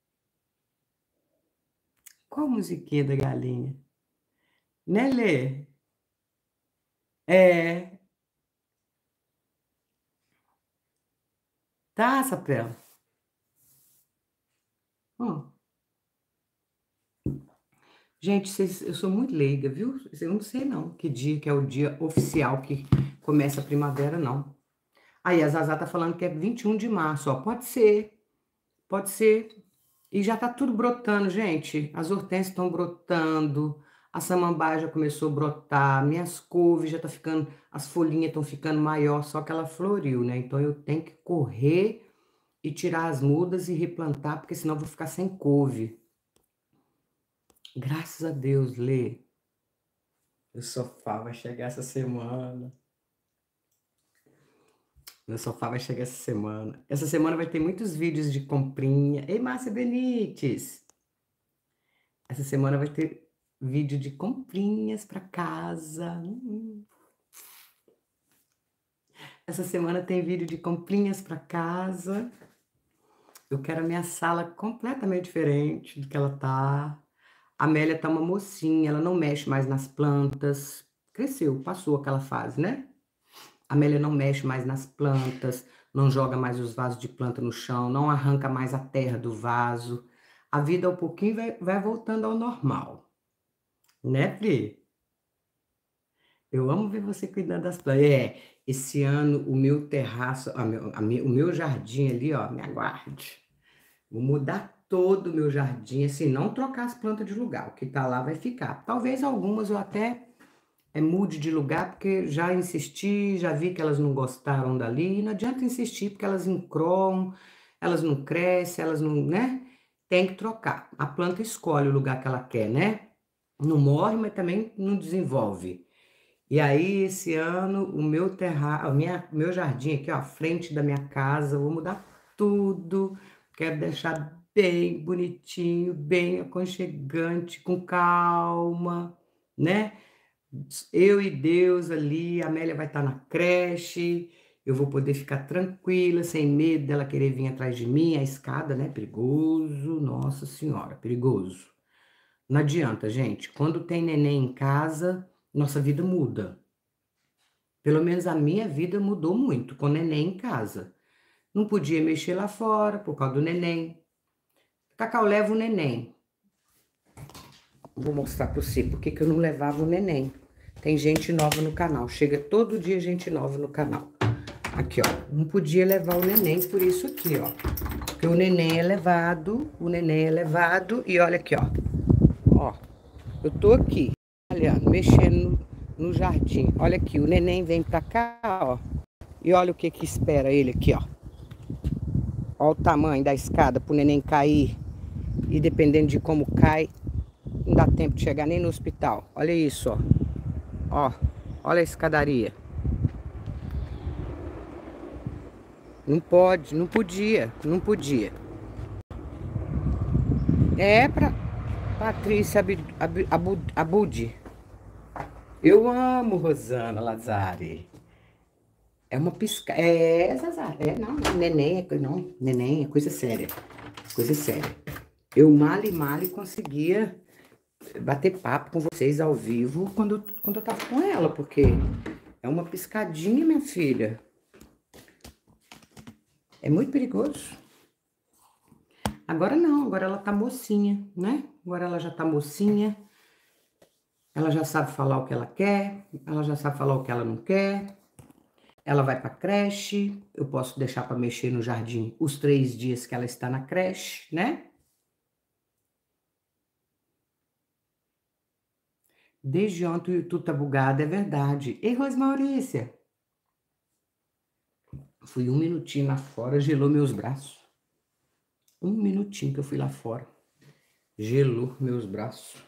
Qual musiquinha da galinha? Né, Lê? Tá, Sapela? Gente, eu sou muito leiga, viu? Eu não sei não que dia que é o dia oficial que começa a primavera, não. Aí a Zazá tá falando que é 21 de março, ó. Pode ser. Pode ser. E já tá tudo brotando, gente. As hortênsias estão brotando. A samambaia já começou a brotar. Minhas couves já tá ficando... As folhinhas estão ficando maior, só que ela floriu, né? Então eu tenho que correr e tirar as mudas e replantar, porque senão eu vou ficar sem couve. Graças a Deus, Lê. O sofá vai chegar essa semana. Meu sofá vai chegar essa semana. Essa semana vai ter muitos vídeos de comprinha. Ei, Márcia Benites! Essa semana vai ter vídeo de comprinhas para casa. Essa semana tem vídeo de comprinhas para casa. Eu quero a minha sala completamente diferente do que ela tá. A Amélia tá uma mocinha, ela não mexe mais nas plantas. Cresceu, passou aquela fase, né? A Amélia não mexe mais nas plantas, não joga mais os vasos de planta no chão, não arranca mais a terra do vaso. A vida, ao pouquinho, vai voltando ao normal. Né, Pri? Eu amo ver você cuidando das plantas. Esse ano, o meu terraço, o meu jardim ali, ó, me aguarde. Vou mudar todo o meu jardim, assim, não trocar as plantas de lugar. O que tá lá vai ficar. Talvez algumas eu até mude de lugar, porque já insisti, já vi que elas não gostaram dali. Não adianta insistir, porque elas encroam, elas não crescem, elas não, né? Tem que trocar. A planta escolhe o lugar que ela quer, né? Não morre, mas também não desenvolve. E aí, esse ano, o meu meu jardim aqui, ó, à frente da minha casa, eu vou mudar tudo. Quero deixar bem bonitinho, bem aconchegante, com calma, né? Eu e Deus ali, a Amélia vai estar na creche, eu vou poder ficar tranquila, sem medo dela querer vir atrás de mim, a escada, né? Perigoso, nossa senhora, perigoso. Não adianta, gente, quando tem neném em casa, nossa vida muda. Pelo menos a minha vida mudou muito com neném em casa. Não podia mexer lá fora por causa do neném. Cacau, leva o neném. Vou mostrar para você porque que eu não levava o neném. Tem gente nova no canal. Chega todo dia gente nova no canal. Aqui, ó. Não podia levar o neném por isso aqui, ó. Porque o neném é levado. O neném é levado. E olha aqui, ó. Ó. Eu tô aqui, olhando, mexendo no jardim. Olha aqui, o neném vem pra cá, ó. E olha o que que espera ele aqui, ó. Olha o tamanho da escada pro neném cair. E dependendo de como cai, não dá tempo de chegar nem no hospital. Olha isso, ó. Ó, olha a escadaria. Não pode, não podia, não podia. É pra Patrícia Abud. Eu amo Rosana Lazari. É uma pisca... É, Zazar. É, não, neném, não, neném é coisa séria. Coisa séria. Eu mal e mal conseguia bater papo com vocês ao vivo quando eu tava com ela, porque é uma piscadinha, minha filha. É muito perigoso. Agora não, agora ela tá mocinha, né? Agora ela já tá mocinha. Ela já sabe falar o que ela quer, ela já sabe falar o que ela não quer. Ela vai pra creche, eu posso deixar para mexer no jardim os 3 dias que ela está na creche, né? Desde ontem o YouTube tá bugado, é verdade. Ei, Rosmaurícia, fui 1 minutinho lá fora, gelou meus braços. 1 minutinho que eu fui lá fora, gelou meus braços.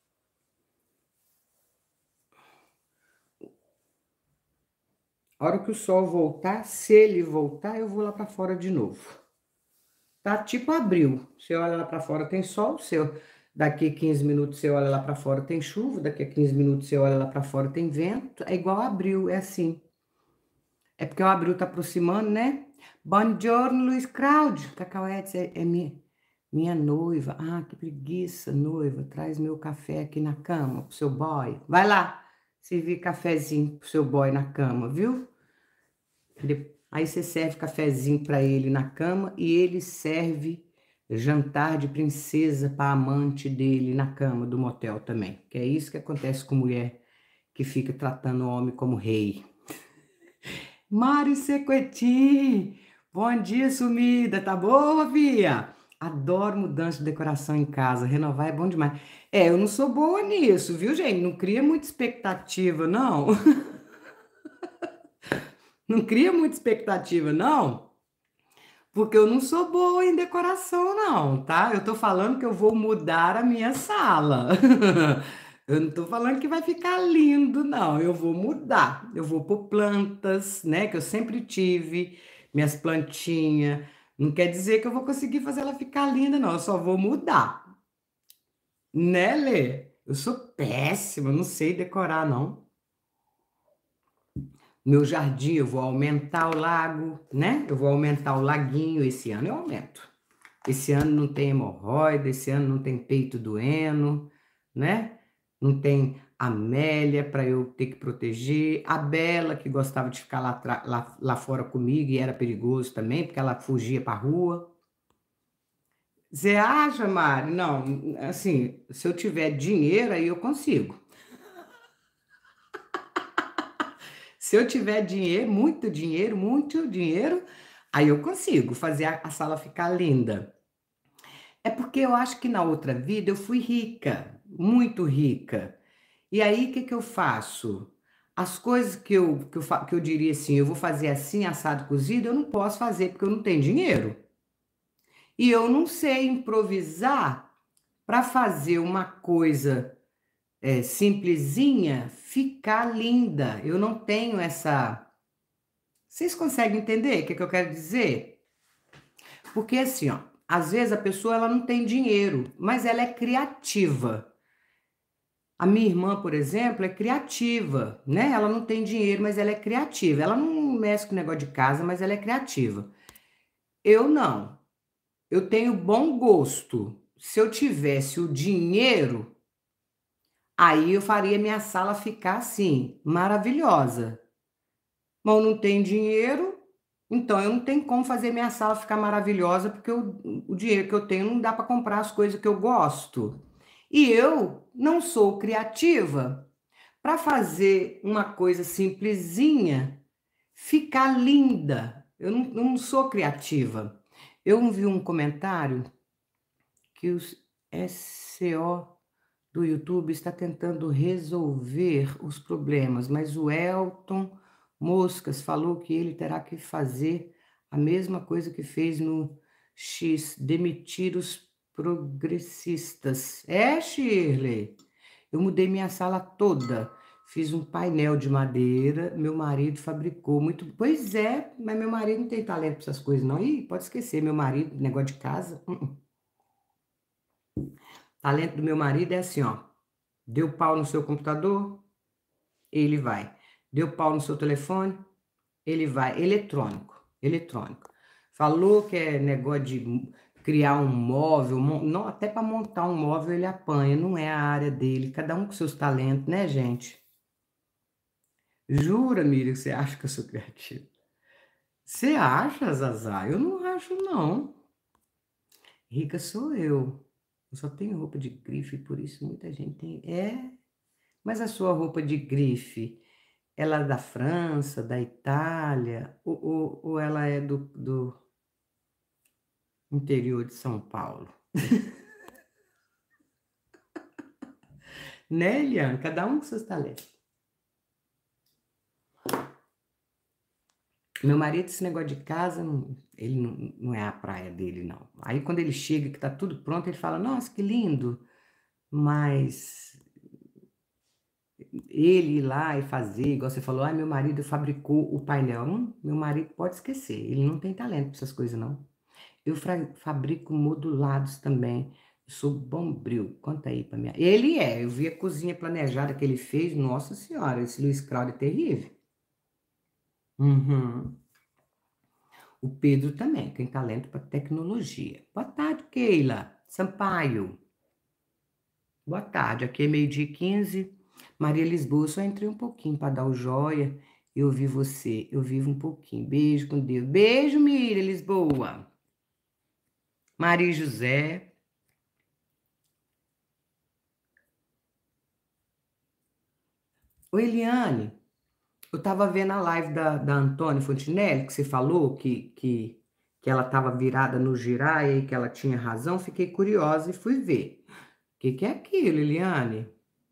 A hora que o sol voltar, se ele voltar, eu vou lá para fora de novo. Tá tipo abril. Você olha lá para fora, tem sol. Daqui 15 minutos você olha lá para fora, tem chuva. Daqui a 15 minutos você olha lá para fora, tem vento. É igual abril, é assim. É porque o abril tá aproximando, né? Buongiorno, Luiz Cláudio. Cacau Edson é minha noiva. Ah, que preguiça, noiva. Traz meu café aqui na cama pro seu boy. Vai lá servir cafezinho pro seu boy na cama, viu? Aí você serve cafezinho para ele na cama e ele serve jantar de princesa para amante dele na cama do motel também. Que é isso que acontece com mulher que fica tratando o homem como rei. Mari Sequeti, bom dia, sumida, tá boa, Fia? Adoro mudança de decoração em casa, renovar é bom demais. É, eu não sou boa nisso, viu, gente? Não cria muita expectativa, não. Não cria muita expectativa, não. Porque eu não sou boa em decoração, não, tá? Eu tô falando que eu vou mudar a minha sala. Eu não tô falando que vai ficar lindo, não. Eu vou mudar. Eu vou pôr plantas, né? Que eu sempre tive, minhas plantinhas. Não quer dizer que eu vou conseguir fazer ela ficar linda, não. Eu só vou mudar. Né, Lê? Eu sou péssima, não sei decorar, não. Meu jardim, eu vou aumentar o lago, né? Eu vou aumentar o laguinho. Esse ano eu aumento. Esse ano não tem hemorroida, esse ano não tem peito doendo, né? Não tem Amélia para eu ter que proteger. A Bela, que gostava de ficar lá fora comigo e era perigoso também, porque ela fugia para a rua. Você acha, Mari? Não, assim, se eu tiver dinheiro, aí eu consigo. Se eu tiver dinheiro, muito dinheiro, aí eu consigo fazer a sala ficar linda. É porque eu acho que na outra vida eu fui rica, muito rica. E aí, o que que eu faço? As coisas que eu diria assim, eu vou fazer assim, assado, cozido, eu não posso fazer porque eu não tenho dinheiro. E eu não sei improvisar para fazer uma coisa simplesinha ficar linda. Eu não tenho essa... Vocês conseguem entender o que que eu quero dizer? Porque assim, ó, às vezes a pessoa ela não tem dinheiro, mas ela é criativa. A minha irmã, por exemplo, é criativa, né? Ela não tem dinheiro, mas ela é criativa. Ela não mexe com negócio de casa, mas ela é criativa. Eu não. Eu tenho bom gosto. Se eu tivesse o dinheiro, aí eu faria minha sala ficar assim, maravilhosa. Mas eu não tenho dinheiro, então eu não tenho como fazer minha sala ficar maravilhosa, porque o dinheiro que eu tenho não dá para comprar as coisas que eu gosto. E eu não sou criativa para fazer uma coisa simplesinha ficar linda. Eu não sou criativa. Eu vi um comentário que o SCO do YouTube está tentando resolver os problemas, mas o Elton Moscas falou que ele terá que fazer a mesma coisa que fez no X, demitir os progressistas. É, Shirley? Eu mudei minha sala toda. Fiz um painel de madeira, meu marido fabricou muito. Pois é, mas meu marido não tem talento para essas coisas, não. Ih, pode esquecer, meu marido, negócio de casa. Talento do meu marido é assim, ó. Deu pau no seu computador, ele vai. Deu pau no seu telefone, ele vai. Eletrônico, eletrônico. Falou que é negócio de criar um móvel, não, até para montar um móvel ele apanha, não é a área dele. Cada um com seus talentos, né, gente? Jura, Miriam, que você acha que eu sou criativa? Você acha, Zazá? Eu não acho, não. Rica sou eu. Eu só tenho roupa de grife, por isso muita gente tem. É, mas a sua roupa de grife, ela é da França, da Itália, ou ela é do interior de São Paulo? Né, Eliane? Cada um com seus talentos. Meu marido, esse negócio de casa, ele não é a praia dele, não. Aí quando ele chega, que tá tudo pronto, ele fala, nossa, que lindo. Mas ele ir lá e fazer, igual você falou, meu marido fabricou o painel. Meu marido pode esquecer, ele não tem talento para essas coisas, não. Eu fabrico modulados também. Eu sou bombril. Conta aí pra mim. Ele é, eu vi a cozinha planejada que ele fez, nossa senhora, esse Luiz Claudio é terrível. Uhum. O Pedro também tem talento para tecnologia. Boa tarde, Keila Sampaio. Boa tarde, aqui é 12h15. Maria Lisboa, só entrei um pouquinho para dar o joia. Eu vi você, eu vivo um pouquinho. Beijo com Deus. Beijo, Miriam Lisboa. Maria José. Oi, Eliane. Eu tava vendo a live da Antônia Fontinelli, que você falou que ela tava virada no giraia e que ela tinha razão. Fiquei curiosa e fui ver. O que é aquilo, Eliane?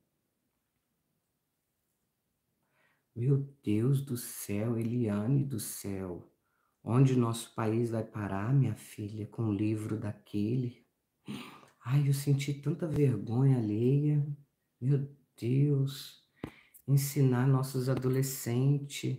Meu Deus do céu, Eliane do céu. Onde nosso país vai parar, minha filha, com um livro daquele? Ai, eu senti tanta vergonha alheia. Meu Deus. Ensinar nossos adolescentes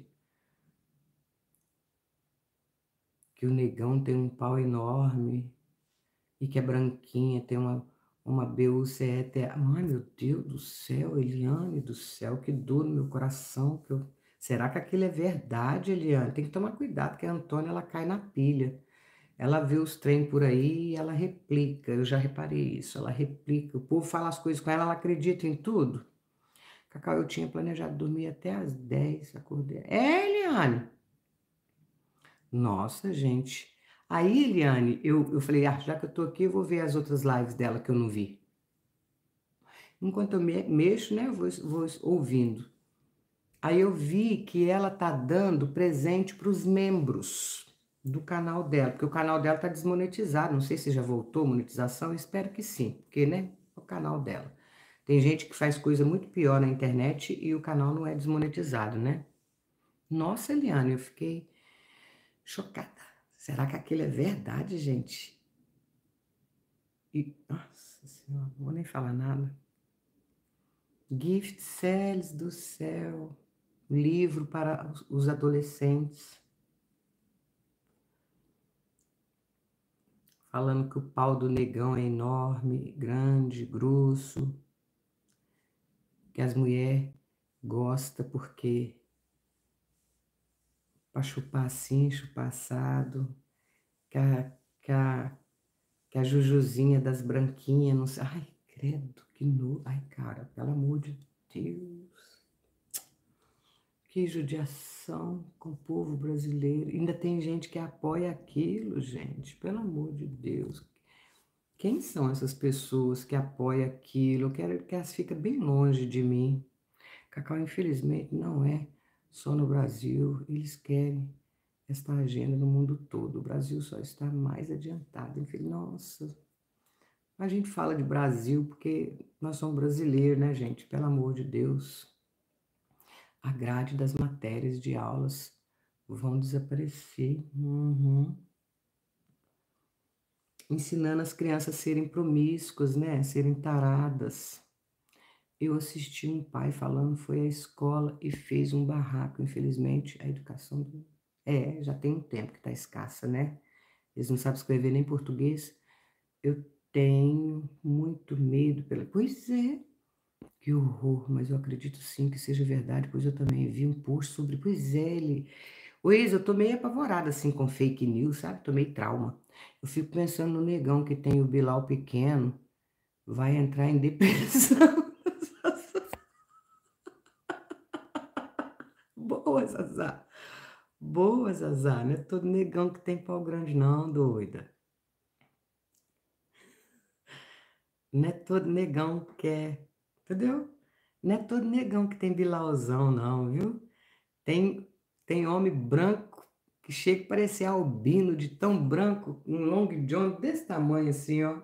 que o negão tem um pau enorme e que a branquinha tem uma BUCE. Ai, meu Deus do céu, Eliane do céu, que dor no meu coração. Será que aquilo é verdade, Eliane? Tem que tomar cuidado, que a Antônia, ela cai na pilha. Ela vê os trem por aí e ela replica. Eu já reparei isso, ela replica. O povo fala as coisas com ela, ela acredita em tudo. Cacau, eu tinha planejado dormir até às 10, acordei. É, Eliane? Nossa, gente. Aí, Eliane, eu falei, já que eu tô aqui, eu vou ver as outras lives dela que eu não vi. Enquanto eu mexo, né, eu vou ouvindo. Aí eu vi que ela tá dando presente para os membros do canal dela, porque o canal dela tá desmonetizado. Não sei se já voltou a monetização, eu espero que sim, porque, né, é o canal dela. Tem gente que faz coisa muito pior na internet e o canal não é desmonetizado, né? Nossa, Eliane, eu fiquei chocada. Será que aquilo é verdade, gente? Nossa Senhora, não vou nem falar nada. Gift Cells do céu. Livro para os adolescentes. Falando que o pau do negão é enorme, grande, grosso. Que as mulheres gostam porque para chupar assim, chupar assado. Que a, que a, que a Jujuzinha das branquinhas, não sei. Ai, credo, que nojo. Ai, cara, pelo amor de Deus. Que judiação com o povo brasileiro. Ainda tem gente que apoia aquilo, gente. Pelo amor de Deus. Quem são essas pessoas que apoiam aquilo? Eu quero que elas fiquem bem longe de mim. Cacau, infelizmente, não é só no Brasil. Eles querem esta agenda no mundo todo. O Brasil só está mais adiantado. Nossa, a gente fala de Brasil porque nós somos brasileiros, né, gente? Pelo amor de Deus. A grade das matérias de aulas vão desaparecer. Uhum. Ensinando as crianças a serem promíscuas, né? Serem taradas. Eu assisti um pai falando, foi à escola e fez um barraco. Infelizmente, a educação já tem um tempo que está escassa, né? Eles não sabem escrever nem português. Eu tenho muito medo pela... Pois é, que horror, mas eu acredito sim que seja verdade, pois eu também vi um post sobre... Pois é, ele... Ô, Isa, eu tô meio apavorada, assim, com fake news, sabe? Tô meio trauma. Eu fico pensando no negão que tem o Bilal pequeno, vai entrar em depressão. Boa, Zazá. Boa, Zazá. Não é todo negão que tem pau grande, não, doida. Não é todo negão que é, entendeu? Não é todo negão que tem bilauzão, não, viu? Tem, tem homem branco que chega a parecer albino, de tão branco, um long john desse tamanho assim, ó.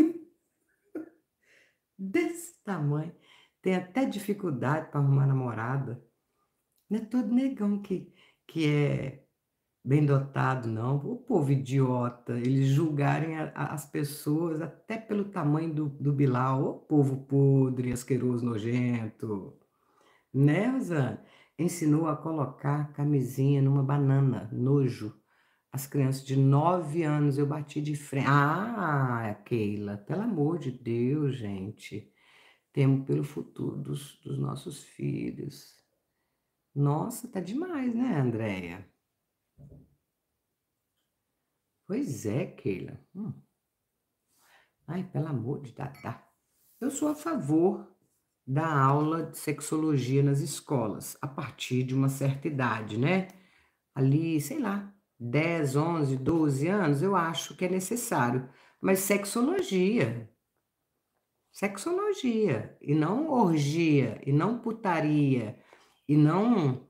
Desse tamanho. Tem até dificuldade para arrumar namorada. Não é todo negão que é bem dotado, não. O povo idiota, eles julgarem as pessoas até pelo tamanho do Bilal. O povo podre, asqueroso, nojento. Né, Rosana? Ensinou a colocar camisinha numa banana, nojo. As crianças de 9 anos eu bati de frente. Ah, Keila, pelo amor de Deus, gente. Temo pelo futuro dos nossos filhos. Nossa, tá demais, né, Andréia? Pois é, Keila. Ai, pelo amor de Tatá. Eu sou a favor da aula de sexologia nas escolas, a partir de uma certa idade, né? Ali, sei lá, 10, 11, 12 anos, eu acho que é necessário. Mas sexologia, e não orgia, e não putaria, e não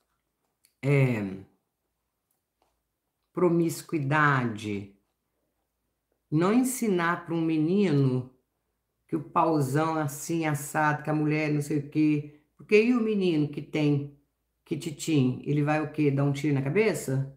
promiscuidade. Não ensinar para um menino que o pauzão é assim, assado, que a mulher não sei o quê. Porque e o menino que tem quititim, ele vai o quê? Dar um tiro na cabeça?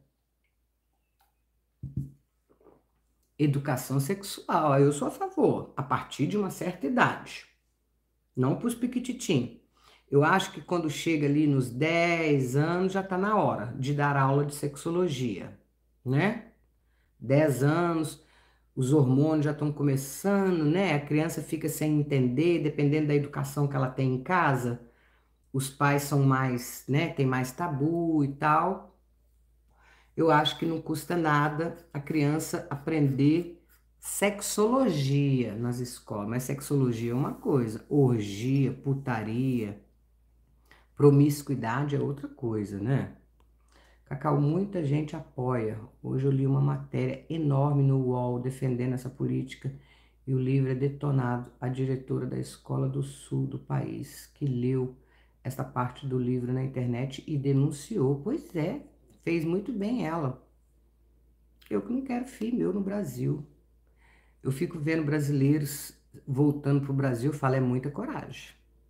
Educação sexual, eu sou a favor, a partir de uma certa idade. Não para os piquititim. Eu acho que quando chega ali nos 10 anos, já está na hora de dar aula de sexologia, né? 10 anos, os hormônios já estão começando, né? A criança fica sem entender, dependendo da educação que ela tem em casa. Os pais são mais, né? Tem mais tabu e tal. Eu acho que não custa nada a criança aprender sexologia nas escolas. Mas sexologia é uma coisa, orgia, putaria, promiscuidade é outra coisa, né? Cacau, muita gente apoia. Hoje eu li uma matéria enorme no UOL defendendo essa política e o livro é detonado. A diretora da Escola do Sul do país, que leu essa parte do livro na internet e denunciou. Pois é, fez muito bem ela. Eu que não quero filho meu no Brasil. Eu fico vendo brasileiros voltando para o Brasil, eu falo, é muita coragem.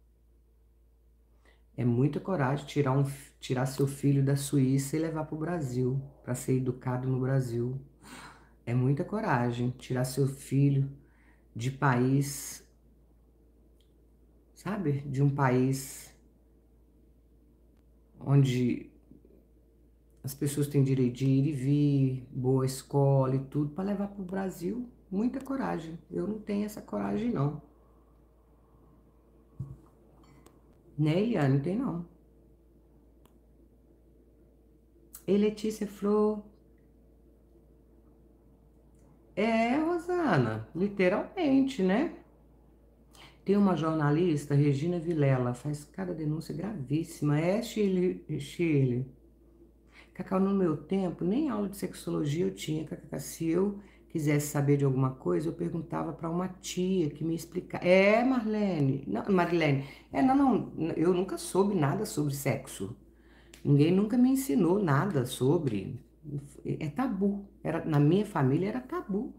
É muita coragem tirar seu filho da Suíça e levar para o Brasil, para ser educado no Brasil. É muita coragem tirar seu filho de país, sabe? De um país onde as pessoas têm direito de ir e vir, boa escola e tudo, para levar para o Brasil. Muita coragem. Eu não tenho essa coragem, não. Né, Eliane? Não tem, não. Ei, Letícia Flor. É, Rosana, literalmente, né? Tem uma jornalista, Regina Vilela, faz cada denúncia gravíssima. É, Shirley. Cacau, no meu tempo, nem aula de sexologia eu tinha, Cacau. Se eu quisesse saber de alguma coisa, eu perguntava para uma tia que me explicava. É, Marlene. Não, Marilene. Não, eu nunca soube nada sobre sexo. Ninguém nunca me ensinou nada sobre. É tabu. Na minha família era tabu.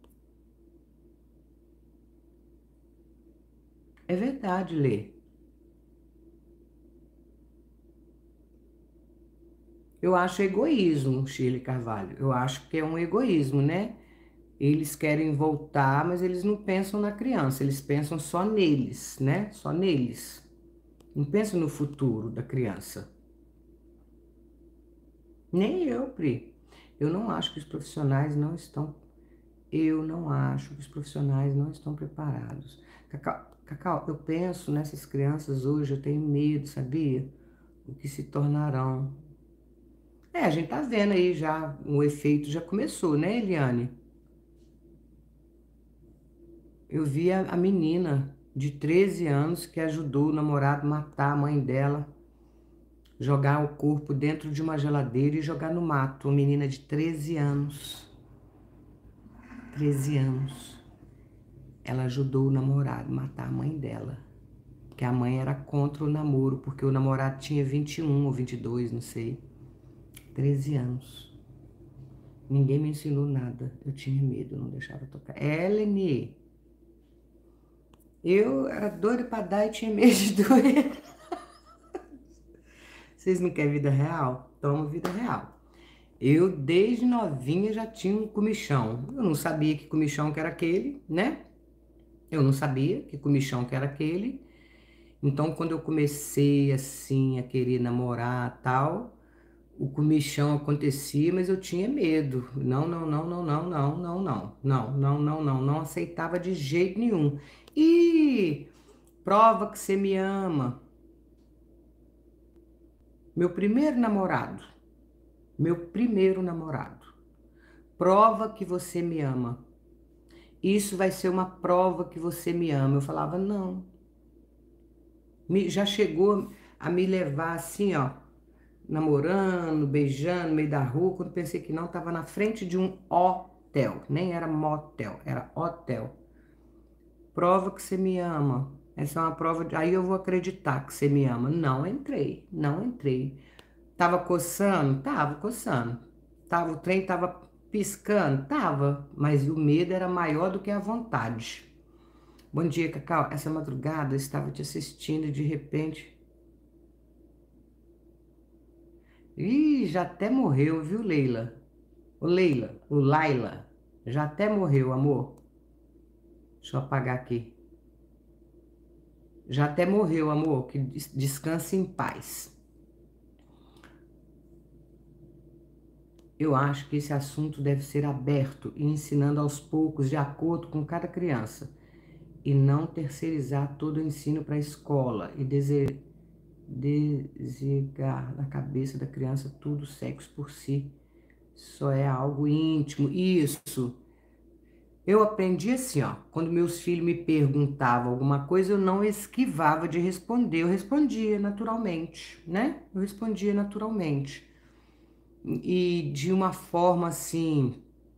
É verdade, Lê. Eu acho egoísmo, Shirley Carvalho. Eu acho que é um egoísmo, né? Eles querem voltar, mas eles não pensam na criança, eles pensam só neles, né? Só neles. Não pensam no futuro da criança. Nem eu, Pri. Eu não acho que os profissionais não estão Eu não acho que os profissionais não estão preparados. Cacau, eu penso nessas crianças hoje, eu tenho medo, sabia? O que se tornarão. A gente tá vendo aí já, o efeito já começou, né, Eliane? Eu vi a menina de 13 anos que ajudou o namorado a matar a mãe dela, jogar o corpo dentro de uma geladeira e jogar no mato. Uma menina de 13 anos. 13 anos. Ela ajudou o namorado a matar a mãe dela. Porque a mãe era contra o namoro, porque o namorado tinha 21 ou 22, não sei. 13 anos. Ninguém me ensinou nada. Eu tinha medo, não deixava tocar. Eleni, eu era doida pra dar e tinha medo de doer. Vocês não querem vida real? Toma vida real. Eu, desde novinha, já tinha um comichão. Eu não sabia que comichão que era aquele, né? Eu não sabia que comichão que era aquele. Então, quando eu comecei, assim, a querer namorar tal, o comichão acontecia, mas eu tinha medo. Não, não, não, não, não, não, não, não, não, não, não, não, não aceitava de jeito nenhum. E prova que você me ama. Meu primeiro namorado. Meu primeiro namorado. Prova que você me ama. Isso vai ser uma prova que você me ama. Eu falava, não. Já chegou a me levar assim, ó, namorando, beijando, no meio da rua. Quando pensei que não, tava na frente de um hotel. Nem era motel, era hotel. Prova que você me ama. Essa é uma prova de... Aí eu vou acreditar que você me ama. Não entrei, não entrei. Tava coçando? Tava coçando. O trem tava piscando? Tava. Mas o medo era maior do que a vontade. Bom dia, Cacau. Essa madrugada eu estava te assistindo e de repente... Ih, já até morreu, viu, Leila? O Laila. Já até morreu, amor. Deixa eu apagar aqui. Já até morreu, amor. Que descanse em paz. Eu acho que esse assunto deve ser aberto e ensinando aos poucos, de acordo com cada criança. E não terceirizar todo o ensino para a escola e desligar da cabeça da criança tudo sexo por si. Só é algo íntimo. Isso. Eu aprendi assim, ó. Quando meus filhos me perguntavam alguma coisa, eu não esquivava de responder. Eu respondia naturalmente, né? Eu respondia naturalmente. E de uma forma assim,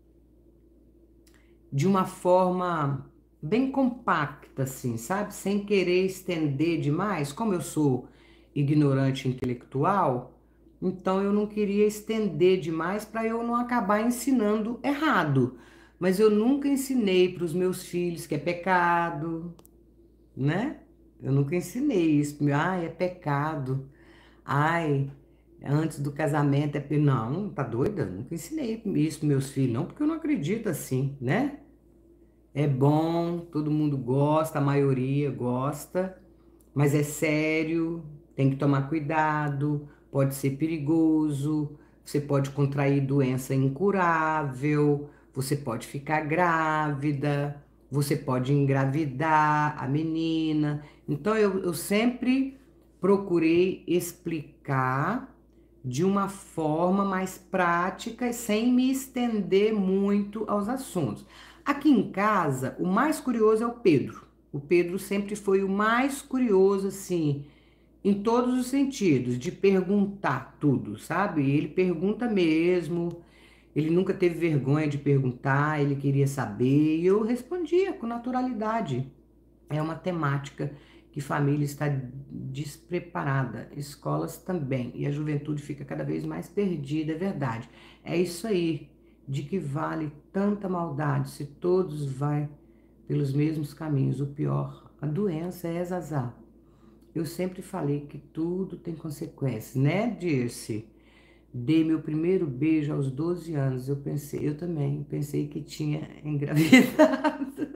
de uma forma bem compacta, assim, sabe? Sem querer estender demais. Como eu sou ignorante intelectual, então eu não queria estender demais para eu não acabar ensinando errado. Mas eu nunca ensinei para os meus filhos que é pecado, né? Eu nunca ensinei isso. Ai, é pecado. Ai, antes do casamento é... Não, tá doida? Eu nunca ensinei isso para meus filhos, não, porque eu não acredito assim, né? É bom, todo mundo gosta, a maioria gosta, mas é sério, tem que tomar cuidado, pode ser perigoso, você pode contrair doença incurável, você pode ficar grávida, você pode engravidar a menina. Então eu sempre procurei explicar de uma forma mais prática e sem me estender muito aos assuntos. Aqui em casa, o mais curioso é o Pedro. O Pedro sempre foi o mais curioso, assim, em todos os sentidos, de perguntar tudo, sabe? Ele pergunta mesmo, ele nunca teve vergonha de perguntar, ele queria saber, e eu respondia com naturalidade. É uma temática que família está despreparada, escolas também, e a juventude fica cada vez mais perdida, é verdade. É isso aí, de que vale tanta maldade se todos vai pelos mesmos caminhos. O pior, a doença é Zazá. Eu sempre falei que tudo tem consequências, né, Dirce? Dei meu primeiro beijo aos 12 anos. Eu também pensei que tinha engravidado.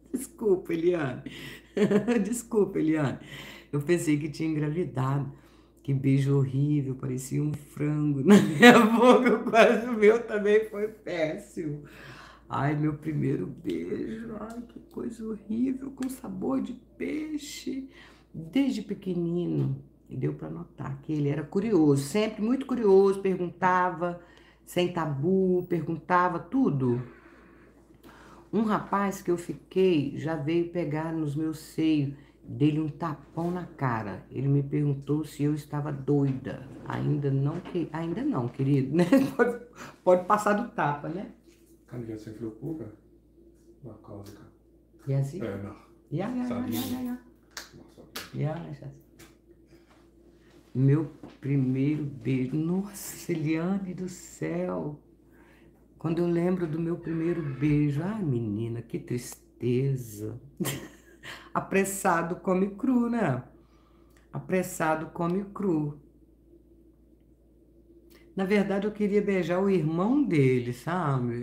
Desculpa, Eliane. Desculpa, Eliane. Eu pensei que tinha engravidado. Que beijo horrível, parecia um frango na minha boca, quase o meu também foi péssimo. Ai, meu primeiro beijo, ai, que coisa horrível, com sabor de peixe. Desde pequenino, e deu para notar que ele era curioso, sempre muito curioso, perguntava, sem tabu, perguntava tudo. Um rapaz que eu fiquei já veio pegar nos meus seios, dele um tapão na cara. Ele me perguntou se eu estava doida. Ainda não, querido, né? Pode passar do tapa, né? Kann ich jetzt den Flug buchen? Nach Korsika. Ja, sim. Nach Ja. Sardinien. Nach Sardinien. Ja. Meu primeiro beijo. Nossa, Eliane do céu. Quando eu lembro do meu primeiro beijo, ai menina, que tristeza. Apressado come cru, né? Apressado come cru. Na verdade, eu queria beijar o irmão dele, sabe?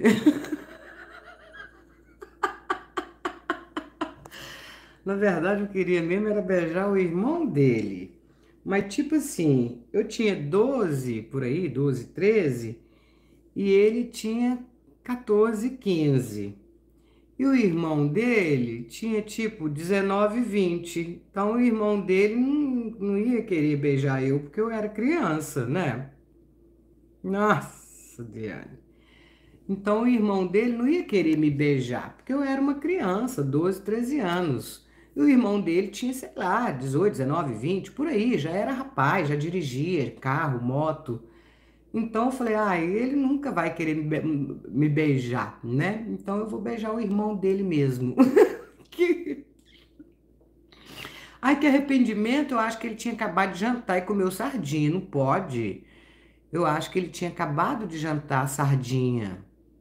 Na verdade, eu queria mesmo era beijar o irmão dele. Mas tipo assim, eu tinha 12 por aí, 12, 13, e ele tinha 14, 15. E o irmão dele tinha tipo 19, 20. Então o irmão dele não ia querer beijar eu porque eu era criança, né? Nossa, Diane. Então o irmão dele não ia querer me beijar porque eu era uma criança, 12, 13 anos. E o irmão dele tinha, sei lá, 18, 19, 20, por aí, já era rapaz, já dirigia carro, moto. Então eu falei, ele nunca vai querer me beijar, né? Então eu vou beijar o irmão dele mesmo. Que... Ai, que arrependimento, eu acho que ele tinha acabado de jantar e comeu sardinha, não pode. Eu acho que ele tinha acabado de jantar sardinha.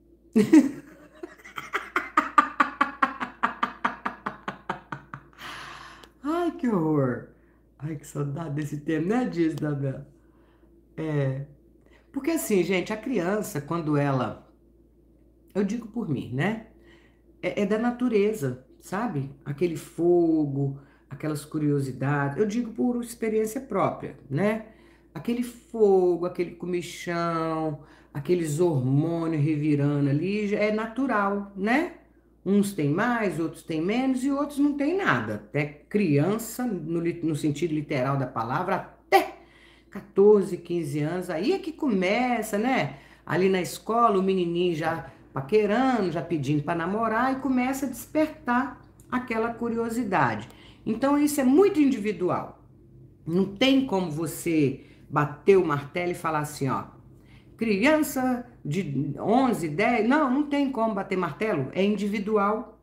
Ai, que horror. Ai, que saudade desse tempo, né, diz, Isabela? É. Porque assim, gente, a criança, quando ela... Eu digo por mim, né? É da natureza, sabe? Aquele fogo, aquelas curiosidades. Eu digo por experiência própria, né? Aquele fogo, aquele comichão, aqueles hormônios revirando ali, é natural, né? Uns têm mais, outros têm menos e outros não têm nada. Até criança, no sentido literal da palavra, até 14, 15 anos, aí é que começa, né? Ali na escola, o menininho já paquerando, já pedindo para namorar e começa a despertar aquela curiosidade. Então isso é muito individual. Não tem como você bater o martelo e falar assim, ó, criança de 11, 10, não tem como bater martelo, é individual,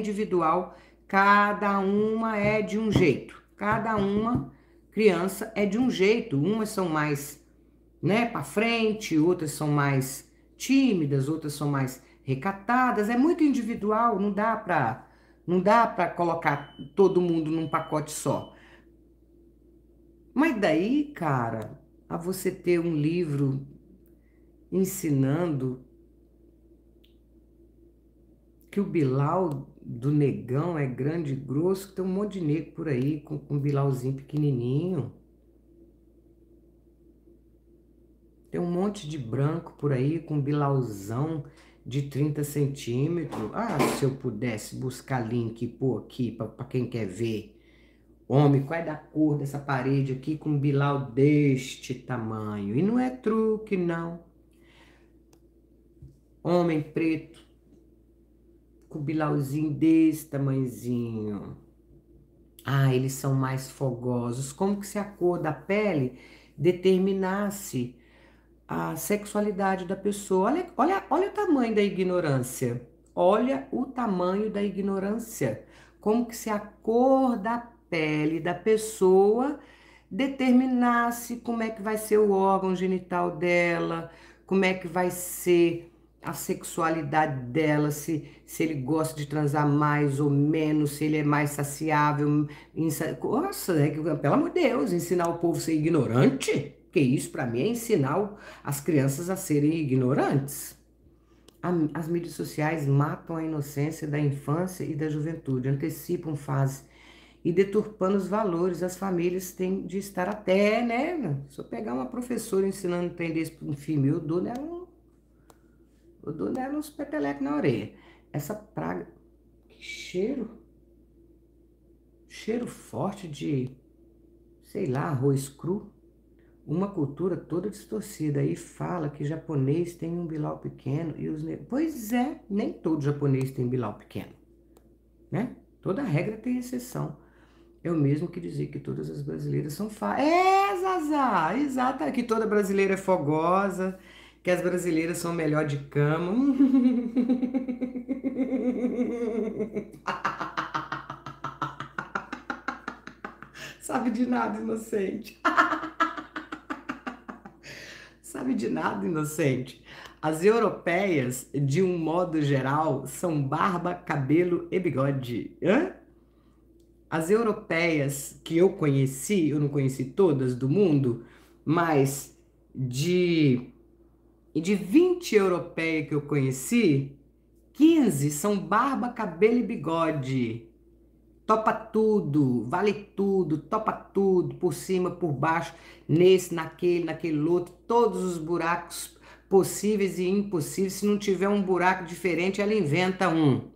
cada uma é de um jeito, cada uma criança é de um jeito, umas são mais, né, para frente, outras são mais tímidas, outras são mais recatadas, é muito individual, não dá para colocar todo mundo num pacote só. Mas daí, cara, a você ter um livro ensinando que o Bilal do negão é grande e grosso, que tem um monte de negro por aí com um Bilalzinho pequenininho. Tem um monte de branco por aí com um Bilalzão de 30 centímetros. Ah, se eu pudesse buscar link e pôr aqui para quem quer ver. Homem, qual é da cor dessa parede aqui com um Bilal deste tamanho? E não é truque, não. Homem preto com o Bilalzinho desse tamanhozinho. Ah, eles são mais fogosos. Como que se a cor da pele determinasse a sexualidade da pessoa? Olha o tamanho da ignorância. Olha o tamanho da ignorância. Como que se a cor da pele da pessoa determinasse como é que vai ser o órgão genital dela, como é que vai ser a sexualidade dela, se ele gosta de transar mais ou menos, se ele é mais saciável. Nossa, pelo amor de Deus, ensinar o povo a ser ignorante? Porque isso, para mim, é ensinar as crianças a serem ignorantes. As mídias sociais matam a inocência da infância e da juventude, antecipam fase e deturpando os valores. As famílias têm de estar até, né? Se eu pegar uma professora ensinando um trem desse para um filho meu, eu dou nela uns petelecos na orelha. Essa praga, que cheiro forte de, sei lá, arroz cru. Uma cultura toda distorcida. Aí fala que japonês tem um bilau pequeno e os... Pois é, nem todo japonês tem bilau pequeno, né? Toda regra tem exceção. É o mesmo que dizer que todas as brasileiras são Zazá, exato, que toda brasileira é fogosa, que as brasileiras são melhor de cama. Sabe de nada, inocente. Sabe de nada, inocente. As europeias, de um modo geral, são barba, cabelo e bigode. Hã? As europeias que eu conheci, eu não conheci todas do mundo, mas de 20 europeias que eu conheci, 15 são barba, cabelo e bigode. Topa tudo, vale tudo, topa tudo, por cima, por baixo, nesse, naquele outro, todos os buracos possíveis e impossíveis. Se não tiver um buraco diferente, ela inventa um.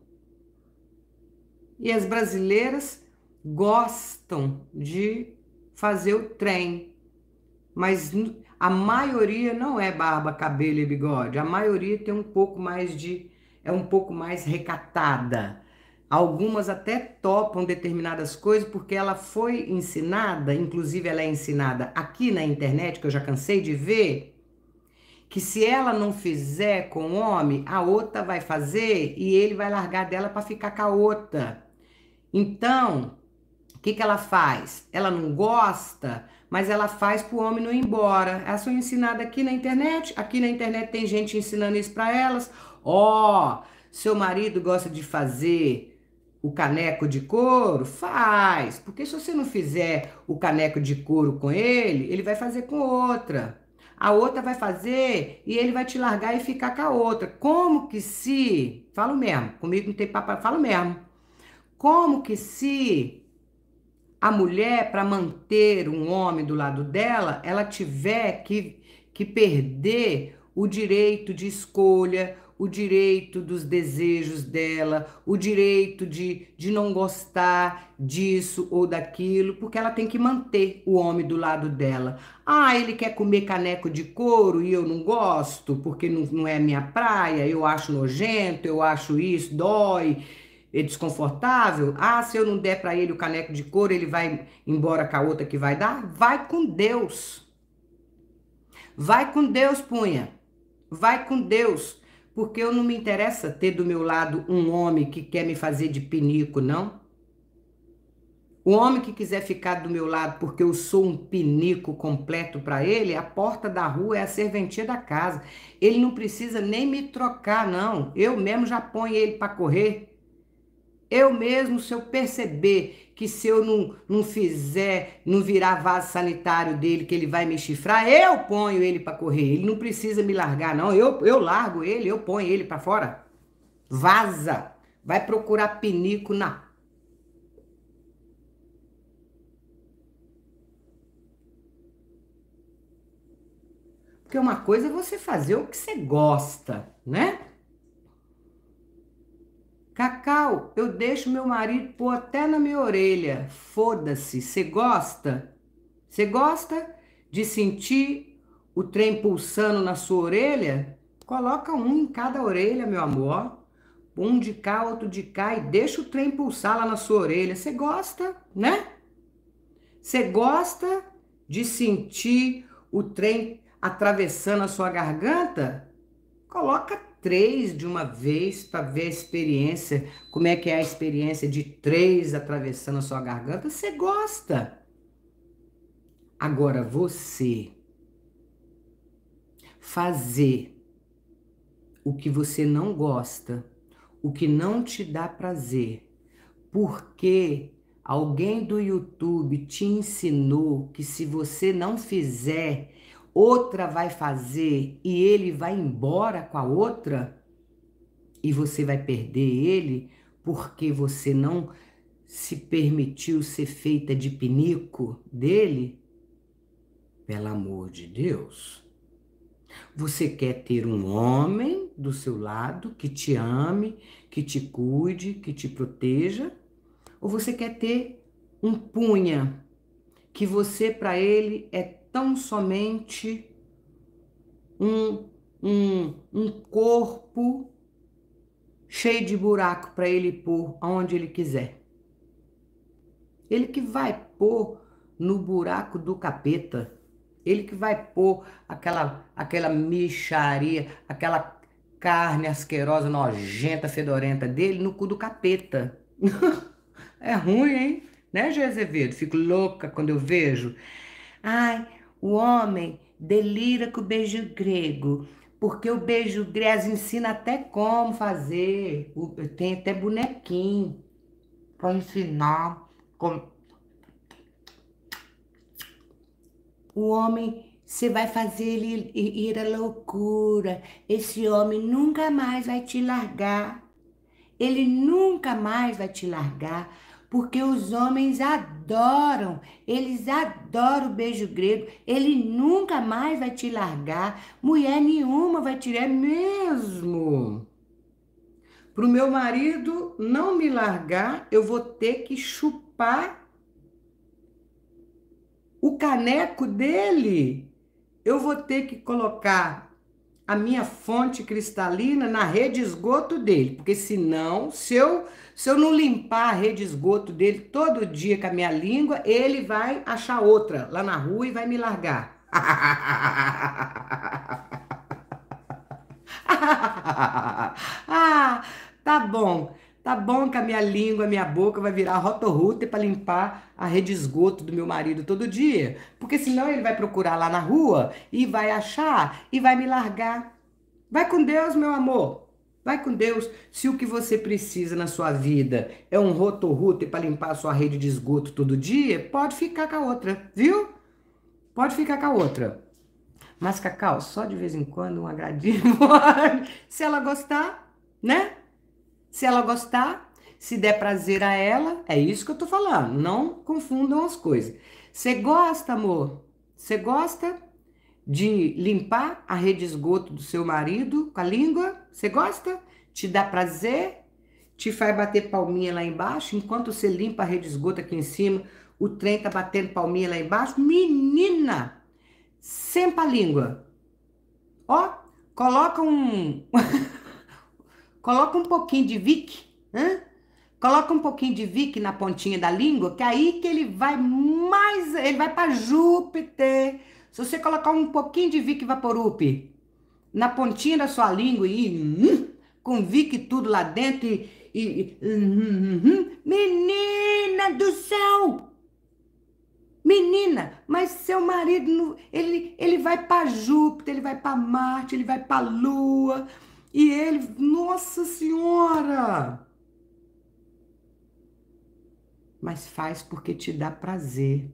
E as brasileiras gostam de fazer o trem, mas a maioria não é barba, cabelo e bigode. A maioria tem um pouco mais é um pouco mais recatada. Algumas até topam determinadas coisas porque ela foi ensinada, inclusive ela é ensinada aqui na internet, que eu já cansei de ver, que se ela não fizer com o homem, a outra vai fazer e ele vai largar dela para ficar com a outra. Então, o que ela faz? Ela não gosta, mas ela faz para o homem não ir embora. Elas são ensinadas aqui na internet tem gente ensinando isso para elas. Ó, seu marido gosta de fazer o caneco de couro? Faz, porque se você não fizer o caneco de couro com ele, ele vai fazer com outra. A outra vai fazer e ele vai te largar e ficar com a outra. Como que se... Falo mesmo, comigo não tem papo, falo mesmo. Como que se a mulher, para manter um homem do lado dela, ela tiver que perder o direito de escolha, o direito dos desejos dela, o direito de não gostar disso ou daquilo, porque ela tem que manter o homem do lado dela. Ah, ele quer comer caneco de couro e eu não gosto, porque não é minha praia, eu acho nojento, eu acho isso, dói, é desconfortável. Ah, se eu não der para ele o caneco de couro, ele vai embora com a outra que vai dar? Vai com Deus. Vai com Deus, punha. Vai com Deus. Porque eu não me interessa ter do meu lado um homem que quer me fazer de pinico, não. O homem que quiser ficar do meu lado porque eu sou um pinico completo para ele, a porta da rua é a serventia da casa. Ele não precisa nem me trocar, não. Eu mesmo já ponho ele para correr. Eu mesmo, se eu perceber que se eu não fizer, não virar vaso sanitário dele, que ele vai me chifrar, eu ponho ele para correr. Ele não precisa me largar, não. Eu largo ele, eu ponho ele para fora. Vaza. Vai procurar pinico na... Porque uma coisa é você fazer o que você gosta, né? Cacau, eu deixo meu marido pôr até na minha orelha. Foda-se, você gosta? Você gosta de sentir o trem pulsando na sua orelha? Coloca um em cada orelha, meu amor. Um de cá, outro de cá e deixa o trem pulsar lá na sua orelha. Você gosta, né? Você gosta de sentir o trem atravessando a sua garganta? Coloca 3 de uma vez para ver a experiência, como é que é a experiência de 3 atravessando a sua garganta. Você gosta. Agora você fazer o que você não gosta, o que não te dá prazer, porque alguém do YouTube te ensinou que se você não fizer, outra vai fazer e ele vai embora com a outra e você vai perder ele porque você não se permitiu ser feita de pinico dele? Pelo amor de Deus. Você quer ter um homem do seu lado que te ame, que te cuide, que te proteja? Ou você quer ter um punha que você para ele é tão somente um corpo cheio de buraco para ele pôr aonde ele quiser? Ele que vai pôr no buraco do capeta. Ele que vai pôr aquela mixaria, aquela carne asquerosa, nojenta, fedorenta dele no cu do capeta. É ruim, hein? Né, Gê Azevedo? Fico louca quando eu vejo. Ai, o homem delira com o beijo grego, porque o beijo grego ensina até como fazer. Tem até bonequinho para ensinar como. O homem, você vai fazer ele ir à loucura. Esse homem nunca mais vai te largar. Ele nunca mais vai te largar, porque os homens adoram, eles adoram o beijo grego. Ele nunca mais vai te largar. Mulher nenhuma vai te largar mesmo. Para o meu marido não me largar, eu vou ter que chupar o caneco dele. Eu vou ter que colocar a minha fonte cristalina na rede de esgoto dele, porque senão, se eu não limpar a rede de esgoto dele todo dia com a minha língua, ele vai achar outra lá na rua e vai me largar. Ah, tá bom. Tá bom que a minha língua, a minha boca vai virar rotorruter para limpar a rede de esgoto do meu marido todo dia. Porque senão ele vai procurar lá na rua e vai achar e vai me largar. Vai com Deus, meu amor. Vai com Deus. Se o que você precisa na sua vida é um rotorruter para limpar a sua rede de esgoto todo dia, pode ficar com a outra, viu? Pode ficar com a outra. Mas, Cacau, só de vez em quando um agradinho. Se ela gostar, né? Se ela gostar, se der prazer a ela, é isso que eu tô falando. Não confundam as coisas. Você gosta, amor? Você gosta de limpar a rede de esgoto do seu marido com a língua? Você gosta? Te dá prazer? Te faz bater palminha lá embaixo? Enquanto você limpa a rede de esgoto aqui em cima, o trem tá batendo palminha lá embaixo? Menina! Sempa a língua. Ó, coloca um... Coloca um pouquinho de Vick, hein? Coloca um pouquinho de Vick na pontinha da língua, que é aí que ele vai mais, ele vai para Júpiter. Se você colocar um pouquinho de Vick Vaporup na pontinha da sua língua e com Vick tudo lá dentro menina do céu! Menina, mas seu marido, ele vai para Júpiter, ele vai para Marte, ele vai para Lua. E ele, nossa senhora! Mas faz porque te dá prazer.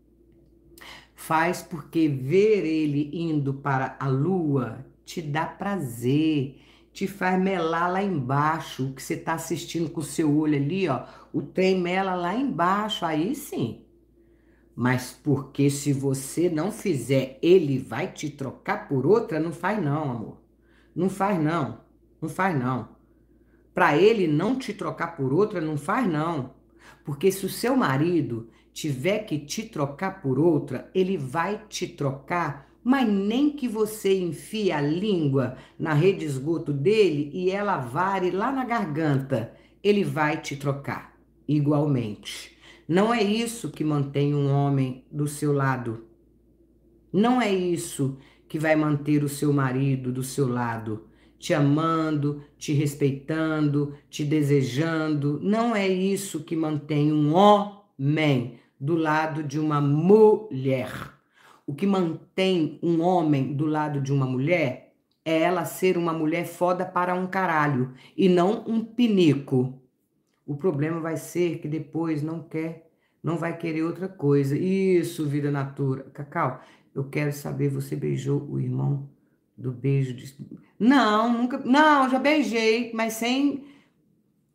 Faz porque ver ele indo para a lua te dá prazer. Te faz melar lá embaixo. O que você está assistindo com o seu olho ali, ó. O trem mela lá embaixo. Aí sim. Mas porque se você não fizer, ele vai te trocar por outra? Não faz não, amor. Não faz não. Não faz não. Para ele não te trocar por outra, não faz não. Porque se o seu marido tiver que te trocar por outra, ele vai te trocar, mas nem que você enfie a língua na rede de esgoto dele e ela vare lá na garganta, ele vai te trocar igualmente. Não é isso que mantém um homem do seu lado. Não é isso que vai manter o seu marido do seu lado, te amando, te respeitando, te desejando. Não é isso que mantém um homem do lado de uma mulher. O que mantém um homem do lado de uma mulher é ela ser uma mulher foda para um caralho e não um pinico. O problema vai ser que depois não vai querer outra coisa. Isso, vida natura. Cacau, eu quero saber, você beijou o irmão do beijo de... Não, nunca... Não, já beijei, mas sem...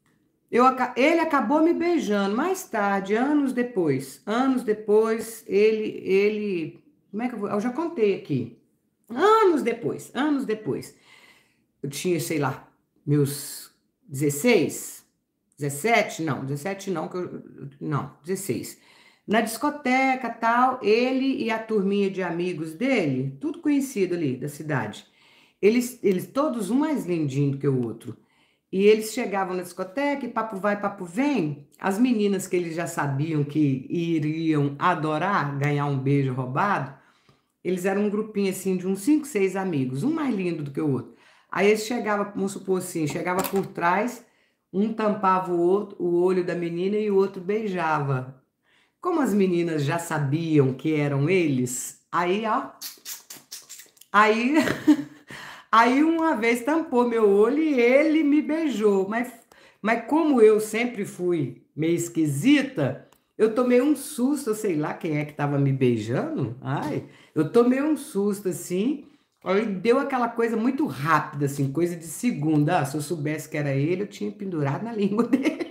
Ele acabou me beijando mais tarde, anos depois, como é que eu já contei aqui, anos depois, eu tinha, sei lá, meus 16, 17 não, não, 16, na discoteca tal, ele e a turminha de amigos dele, tudo conhecido ali da cidade, eles todos um mais lindinho do que o outro. E eles chegavam na discoteca e papo vai, papo vem. As meninas que eles já sabiam que iriam adorar ganhar um beijo roubado, eles eram um grupinho assim de uns 5, 6 amigos, um mais lindo do que o outro. Aí eles chegavam, vamos supor assim, chegava por trás, um tampava o olho da menina e o outro beijava. Como as meninas já sabiam que eram eles, aí, ó, aí Aí uma vez tampou meu olho e ele me beijou, mas como eu sempre fui meio esquisita, eu tomei um susto, eu sei lá quem é que estava me beijando, ai, eu tomei um susto assim, aí deu aquela coisa muito rápida, assim, coisa de segunda, se eu soubesse que era ele, eu tinha pendurado na língua dele,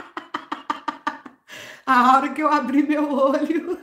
a hora que eu abri meu olho,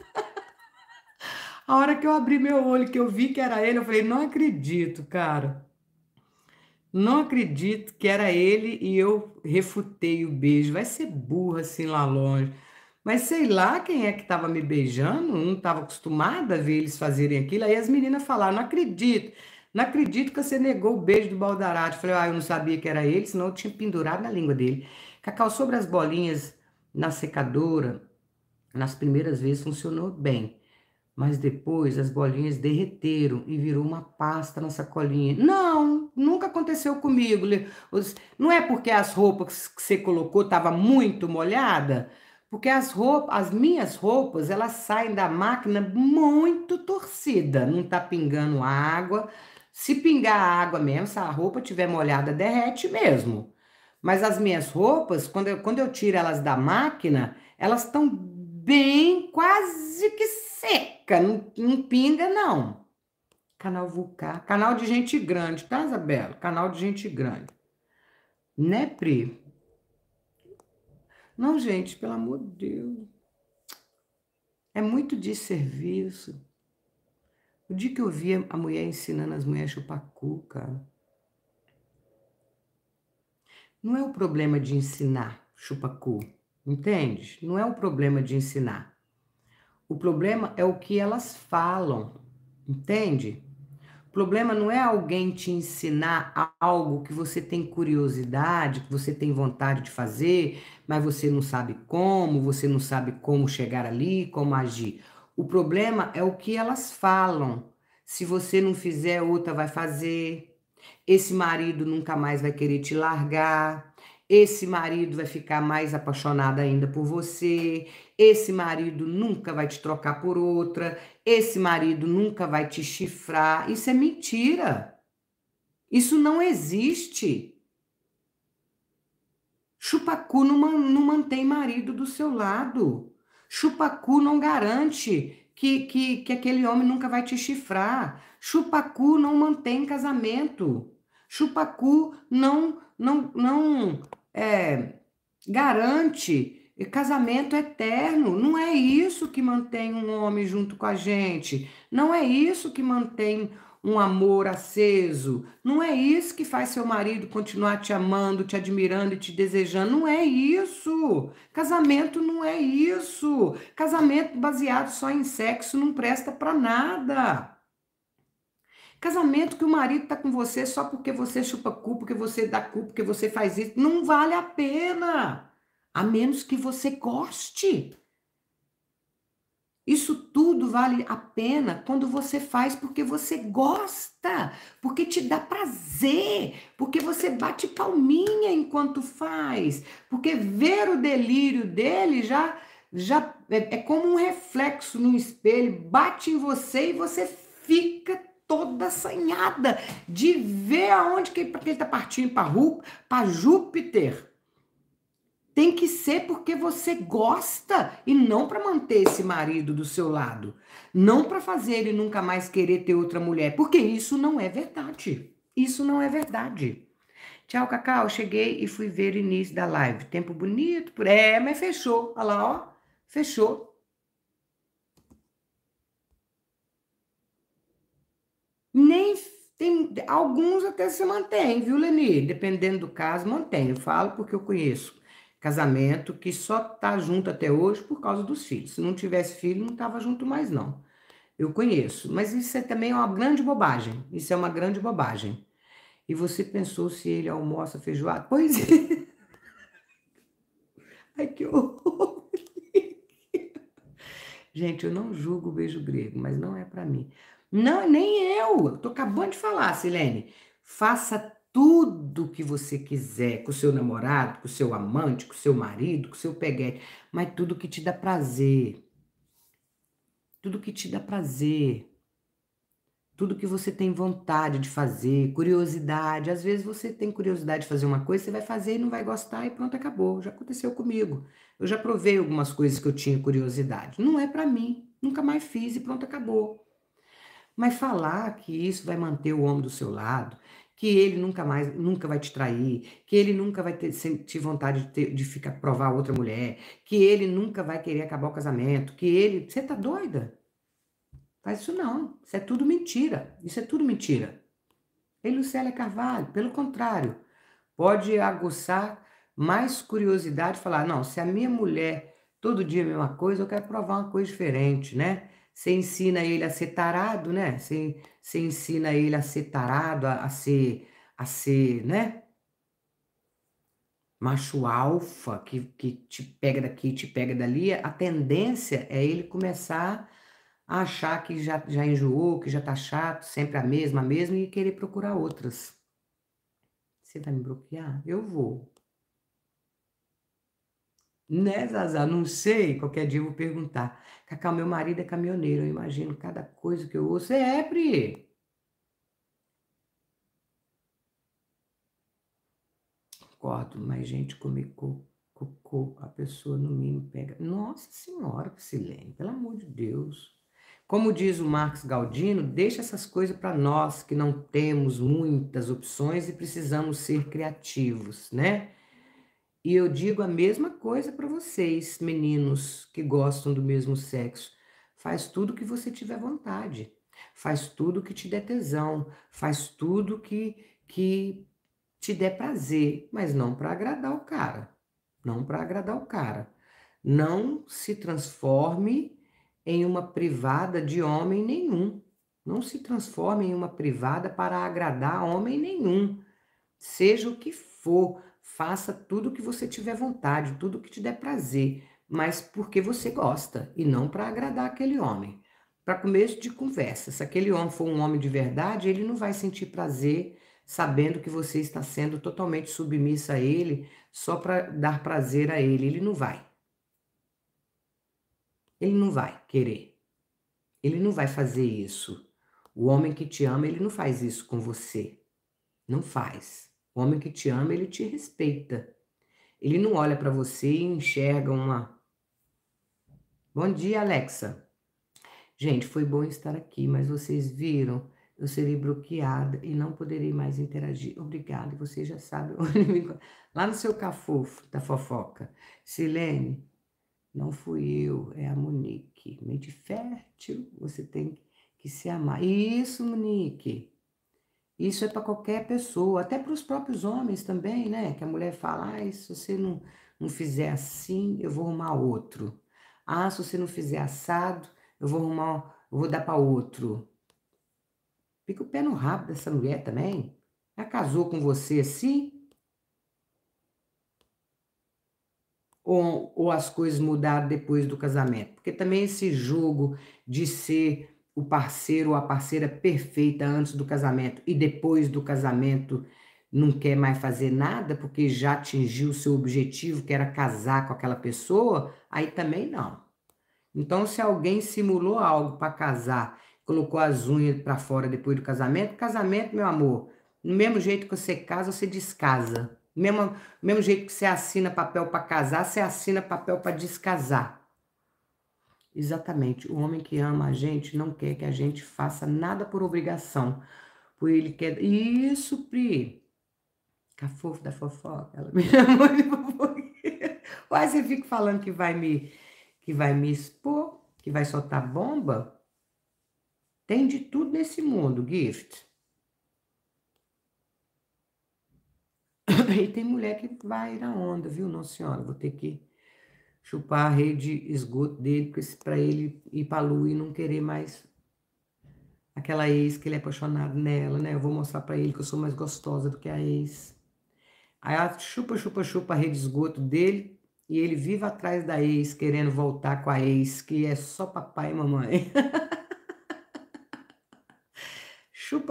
a hora que eu abri meu olho, que eu vi que era ele, eu falei, não acredito, cara. Não acredito que era ele e eu refutei o beijo. Vai ser burra assim lá longe. Mas sei lá quem é que estava me beijando, não estava acostumada a ver eles fazerem aquilo. Aí as meninas falaram: não acredito, não acredito que você negou o beijo do Baldarati. Eu falei: ah, eu não sabia que era ele, senão eu tinha pendurado na língua dele. Cacau, sobre as bolinhas na secadora, nas primeiras vezes funcionou bem. Mas depois as bolinhas derreteram e virou uma pasta na sacolinha. Não, nunca aconteceu comigo. Não é porque as roupas que você colocou estavam muito molhada, porque as minhas roupas, elas saem da máquina muito torcida, não tá pingando água. Se pingar água mesmo, se a roupa tiver molhada, derrete mesmo. Mas as minhas roupas, quando eu tiro elas da máquina, elas estão bem quase que seca, não pinga, não. Canal Vulcã, canal de gente grande, tá, Isabela? Canal de gente grande. Né, Pri? Não, gente, pelo amor de Deus. É muito desserviço. O dia que eu vi a mulher ensinando as mulheres a chupar cu, cara. Não é o problema de ensinar chupacu, entende? Não é o problema de ensinar. O problema é o que elas falam, entende? O problema não é alguém te ensinar algo que você tem curiosidade, que você tem vontade de fazer, mas você não sabe como, você não sabe como chegar ali, como agir. O problema é o que elas falam. Se você não fizer, outra vai fazer. Esse marido nunca mais vai querer te largar. Esse marido vai ficar mais apaixonado ainda por você. Esse marido nunca vai te trocar por outra. Esse marido nunca vai te chifrar. Isso é mentira. Isso não existe. Chupacu não mantém marido do seu lado. Chupacu não garante que aquele homem nunca vai te chifrar. Chupacu não mantém casamento. Chupacu não garante casamento eterno. Não é isso que mantém um homem junto com a gente. Não é isso que mantém um amor aceso. Não é isso que faz seu marido continuar te amando, te admirando e te desejando. Não é isso. Casamento não é isso. Casamento baseado só em sexo não presta para nada. Casamento que o marido tá com você só porque você chupa cu, porque você dá cu, porque você faz isso, não vale a pena. A menos que você goste. Isso tudo vale a pena quando você faz porque você gosta, porque te dá prazer, porque você bate palminha enquanto faz, porque ver o delírio dele já é como um reflexo no espelho, bate em você e você fica toda assanhada de ver aonde que ele está partindo para Júpiter. Tem que ser porque você gosta e não para manter esse marido do seu lado. Não para fazer ele nunca mais querer ter outra mulher, porque isso não é verdade. Isso não é verdade. Tchau, Cacau. Cheguei e fui ver o início da live. Tempo bonito. Mas fechou. Olha lá, ó. Fechou. Nem tem alguns até se mantém, viu, Leni? Dependendo do caso, mantém. Eu falo porque eu conheço casamento que só tá junto até hoje por causa dos filhos. Se não tivesse filho, não tava junto mais, não. Eu conheço. Mas isso também é uma grande bobagem. Isso é uma grande bobagem. E você pensou se ele almoça feijoada? Pois é. Ai, que horror. Gente, eu não julgo o beijo grego, mas não é pra mim. Não, nem eu. Tô acabando de falar, Silene. Faça tudo o que você quiser com o seu namorado, com o seu amante, com o seu marido, com o seu peguete, mas tudo que te dá prazer. Tudo que te dá prazer. Tudo que você tem vontade de fazer, curiosidade. Às vezes você tem curiosidade de fazer uma coisa, você vai fazer e não vai gostar e pronto, acabou. Já aconteceu comigo. Eu já provei algumas coisas que eu tinha curiosidade. Não é pra mim. Nunca mais fiz e pronto, acabou. Mas falar que isso vai manter o homem do seu lado, que ele nunca vai te trair, que ele nunca vai sentir vontade de ficar provar outra mulher, que ele nunca vai querer acabar o casamento, que ele. Você tá doida? Faz isso não. Isso é tudo mentira. Isso é tudo mentira. E Lucélia Carvalho, pelo contrário, pode aguçar mais curiosidade e falar: não, se a minha mulher todo dia é a mesma coisa, eu quero provar uma coisa diferente, né? Você ensina ele a ser tarado, né? Você ensina ele a ser tarado, a ser, né? Macho alfa, que te pega daqui, te pega dali. A tendência é ele começar a achar que já enjoou, que já tá chato, sempre a mesma, e querer procurar outras. Você vai me bloquear? Eu vou. Né, Zazá? Não sei. Qualquer dia eu vou perguntar. Cacau, meu marido é caminhoneiro. Eu imagino cada coisa que eu ouço. É, Pri. Concordo, mas gente comer cocô, a pessoa no mínimo pega. Nossa Senhora, Silene, pelo amor de Deus. Como diz o Marcos Galdino, deixa essas coisas para nós que não temos muitas opções e precisamos ser criativos, né? E eu digo a mesma coisa para vocês, meninos que gostam do mesmo sexo. Faz tudo que você tiver vontade. Faz tudo que te der tesão. Faz tudo que te der prazer, mas não para agradar o cara. Não para agradar o cara. Não se transforme em uma privada de homem nenhum. Não se transforme em uma privada para agradar homem nenhum. Seja o que for, faça tudo o que você tiver vontade, tudo o que te der prazer, mas porque você gosta e não para agradar aquele homem. Para começo de conversa, se aquele homem for um homem de verdade, ele não vai sentir prazer sabendo que você está sendo totalmente submissa a ele só para dar prazer a ele. Ele não vai. Ele não vai querer. Ele não vai fazer isso. O homem que te ama, ele não faz isso com você. Não faz. O homem que te ama, ele te respeita. Ele não olha para você e enxerga uma... Bom dia, Alexa. Gente, foi bom estar aqui, mas vocês viram, eu serei bloqueada e não poderei mais interagir. Obrigada, e você já sabe onde me encontrar. Lá no seu cafofo da fofoca. Silene, não fui eu, é a Monique. Mente fértil, você tem que se amar. Isso, Monique. Isso é para qualquer pessoa, até para os próprios homens também, né? Que a mulher fala, se você não fizer assim, eu vou arrumar outro. Ah, se você não fizer assado, eu vou dar para outro. Fica o pé no rabo dessa mulher também. Ela casou com você assim? Ou as coisas mudaram depois do casamento? Porque também esse jogo de ser o parceiro ou a parceira perfeita antes do casamento e depois do casamento não quer mais fazer nada porque já atingiu o seu objetivo, que era casar com aquela pessoa, aí também não. Então, se alguém simulou algo para casar, colocou as unhas para fora depois do casamento, meu amor, no mesmo jeito que você casa, você descasa. Mesmo jeito que você assina papel para casar, você assina papel para descasar. Exatamente. O homem que ama a gente não quer que a gente faça nada por obrigação. Por ele quer. Isso, Pri. Cafofo da fofoca. Ela me chamou de fofoqueira. Uai, você fica falando que vai me expor, que vai soltar bomba? Tem de tudo nesse mundo, Gift. E tem mulher que vai na onda, viu? Nossa Senhora, vou ter que chupar a rede de esgoto dele para ele ir pra lua e não querer mais aquela ex que ele é apaixonado nela, né? Eu vou mostrar pra ele que eu sou mais gostosa do que a ex. Aí ela chupa a rede de esgoto dele e ele vive atrás da ex, querendo voltar com a ex, que é só papai e mamãe. Chupa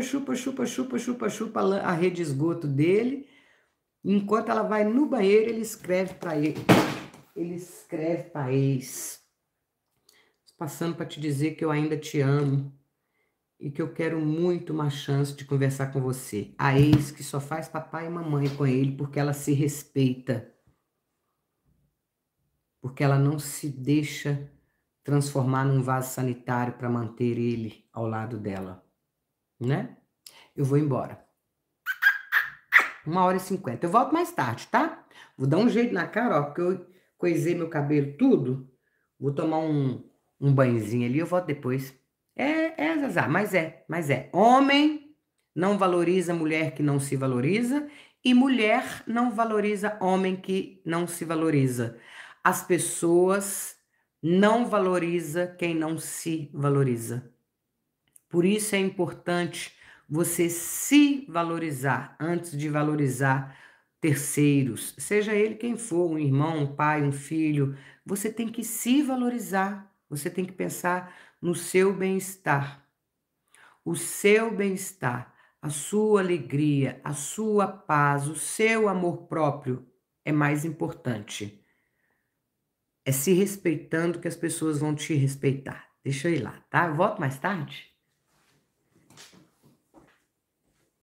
a rede de esgoto dele. Enquanto ela vai no banheiro, ele escreve pra ele. Ele escreve pra ex. Passando pra te dizer que eu ainda te amo. E que eu quero muito uma chance de conversar com você. A ex que só faz papai e mamãe com ele porque ela se respeita. Porque ela não se deixa transformar num vaso sanitário para manter ele ao lado dela. Né? Eu vou embora. 1h50. Eu volto mais tarde, tá? Vou dar um jeito na cara, ó, porque eu coisei meu cabelo tudo. Vou tomar um banhozinho ali, eu volto depois. Zazá, mas é. Homem não valoriza mulher que não se valoriza e mulher não valoriza homem que não se valoriza. As pessoas não valorizam quem não se valoriza. Por isso é importante você se valorizar antes de valorizar terceiros, seja ele quem for, um irmão, um pai, um filho. Você tem que se valorizar, você tem que pensar no seu bem-estar. O seu bem-estar, a sua alegria, a sua paz, o seu amor próprio é mais importante. É se respeitando que as pessoas vão te respeitar. Deixa eu ir lá, tá? Eu volto mais tarde.